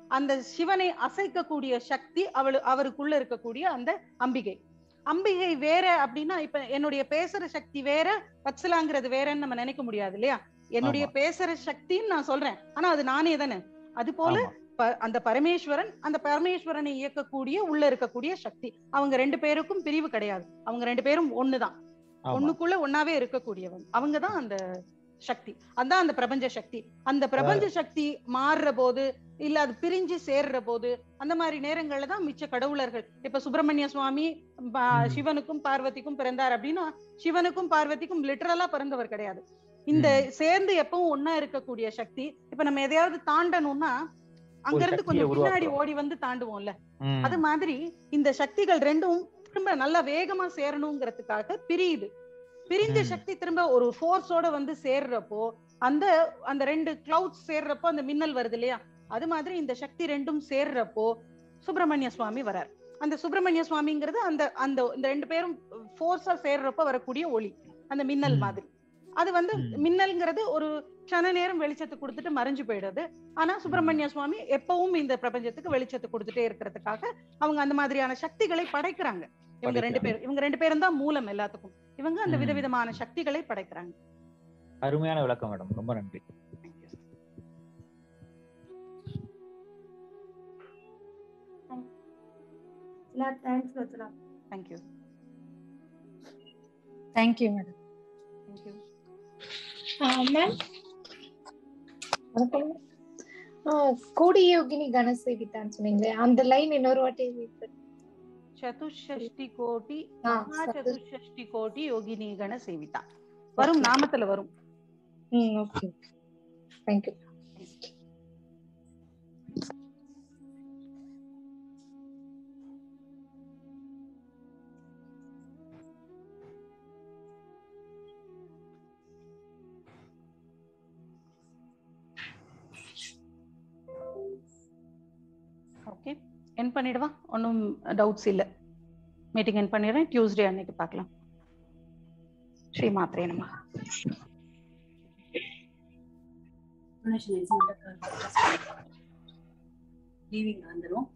அந்த சிவனை அசைக்கக்கூடிய சக்தி அவருக்குள்ள இருக்கக்கூடிய அந்த அம்பிகை. அம்பிகை வேற அப்படின்னா, இப்ப என்னுடைய பேசுற சக்தி வேற, வத்சலாங்கிறது வேறன்னு நம்ம நினைக்க முடியாது இல்லையா? என்னுடைய பேசுற சக்தின்னு நான் சொல்றேன், ஆனா அது நானே தானே. அது போல அந்த பரமேஸ்வரன், அந்த பரமேஸ்வரனை இயக்கக்கூடிய உள்ள இருக்கக்கூடிய சக்தி, அவங்க 2 பேருக்கும் பிரிவு கிடையாது. அவங்க 2 பேரும் ஒண்ணுதான், ஒண்ணுக்குள்ள ஒன்னாவே இருக்கக்கூடியவங்க. அவங்கதான் அந்த சக்தி, அதான் அந்த பிரபஞ்ச சக்தி. அந்த பிரபஞ்ச சக்தி மாறுற போது, இல்ல அது பிரிஞ்சு சேர்ற போது, அந்த மாதிரி நேரங்கள்ல தான் மிச்ச கடவுளர்கள். இப்ப சுப்பிரமணிய சுவாமி சிவனுக்கும் பார்வதிக்கும் பிறந்தார் அப்படின்னா, சிவனுக்கும் பார்வதிக்கும் லிட்டரலா பிறந்தவர் கிடையாது. இந்த சேர்ந்து எப்பவும் ஒன்னா இருக்கக்கூடிய சக்தி. இப்ப நம்ம எதையாவது தாண்டணும்னா அங்க இருந்து கொஞ்சம் பின்னாடி ஓடி வந்து தாண்டுவோம்ல, அது மாதிரி இந்த சக்திகள் ரெண்டும் திரும்ப நல்லா வேகமா சேரணுங்கிறதுக்காக பிரியுது. பிரிஞ்ச சக்தி திரும்ப ஒரு ஃபோர்ஸோட வந்து சேர்றப்போ, அந்த 2 கிளவுட்ஸ் சேர்றப்போ அந்த மின்னல் வருது இல்லையா? அது மாதிரி இந்த சக்தி ரெண்டும் சேர்றப்போ சுப்பிரமணிய சுவாமி வரார். அந்த சுப்பிரமணிய சுவாமிங்கிறது அந்த 2 பேரும் ஃபோர்ஸா சேர்றப்போ வரக்கூடிய ஒளி, அந்த மின்னல் மாதிரி. அது வந்து மின்னல்ங்கிறது ஒரு க்ஷண நேரம் வெளிச்சத்தை கொடுத்துட்டு மறைஞ்சு போயிடுது. ஆனா சுப்பிரமணிய சுவாமி எப்பவும் இந்த பிரபஞ்சத்துக்கு வெளிச்சத்தை கொடுத்துட்டே இருக்கிறதுக்காக அவங்க அந்த மாதிரியான சக்திகளை படைக்கிறாங்க. இவங்க 2 பேரும் தான் மூலம் எல்லாத்துக்கும். இவங்க அந்த விதவிதமான சக்திகளை படைக்கிறாங்க. அருமையான விளக்கம் மேடம், ரொம்ப நன்றி. Thank you, madam. Thank you. Ma'am, கோடி யோகினி கணசேவிதான் சொன்னீங்களே, அந்த லைன் இன்னொரு வாட்டி சதுஷ்டி கோடி மகா சதுஷ்டி கோடி யோகினி கண சேவிதா வரும், நாமத்துல வரும். Okay, thank you. ஓகே, என் பண்ணிடுவா, ஒன்றும் டவுட்ஸ் இல்லை. மீட்டிங் என் பண்ணிடுறேன், டியூஸ்டே அன்னைக்கு பார்க்கலாம். ஸ்ரீ மாத்ரே நமஹ. leaving on the room.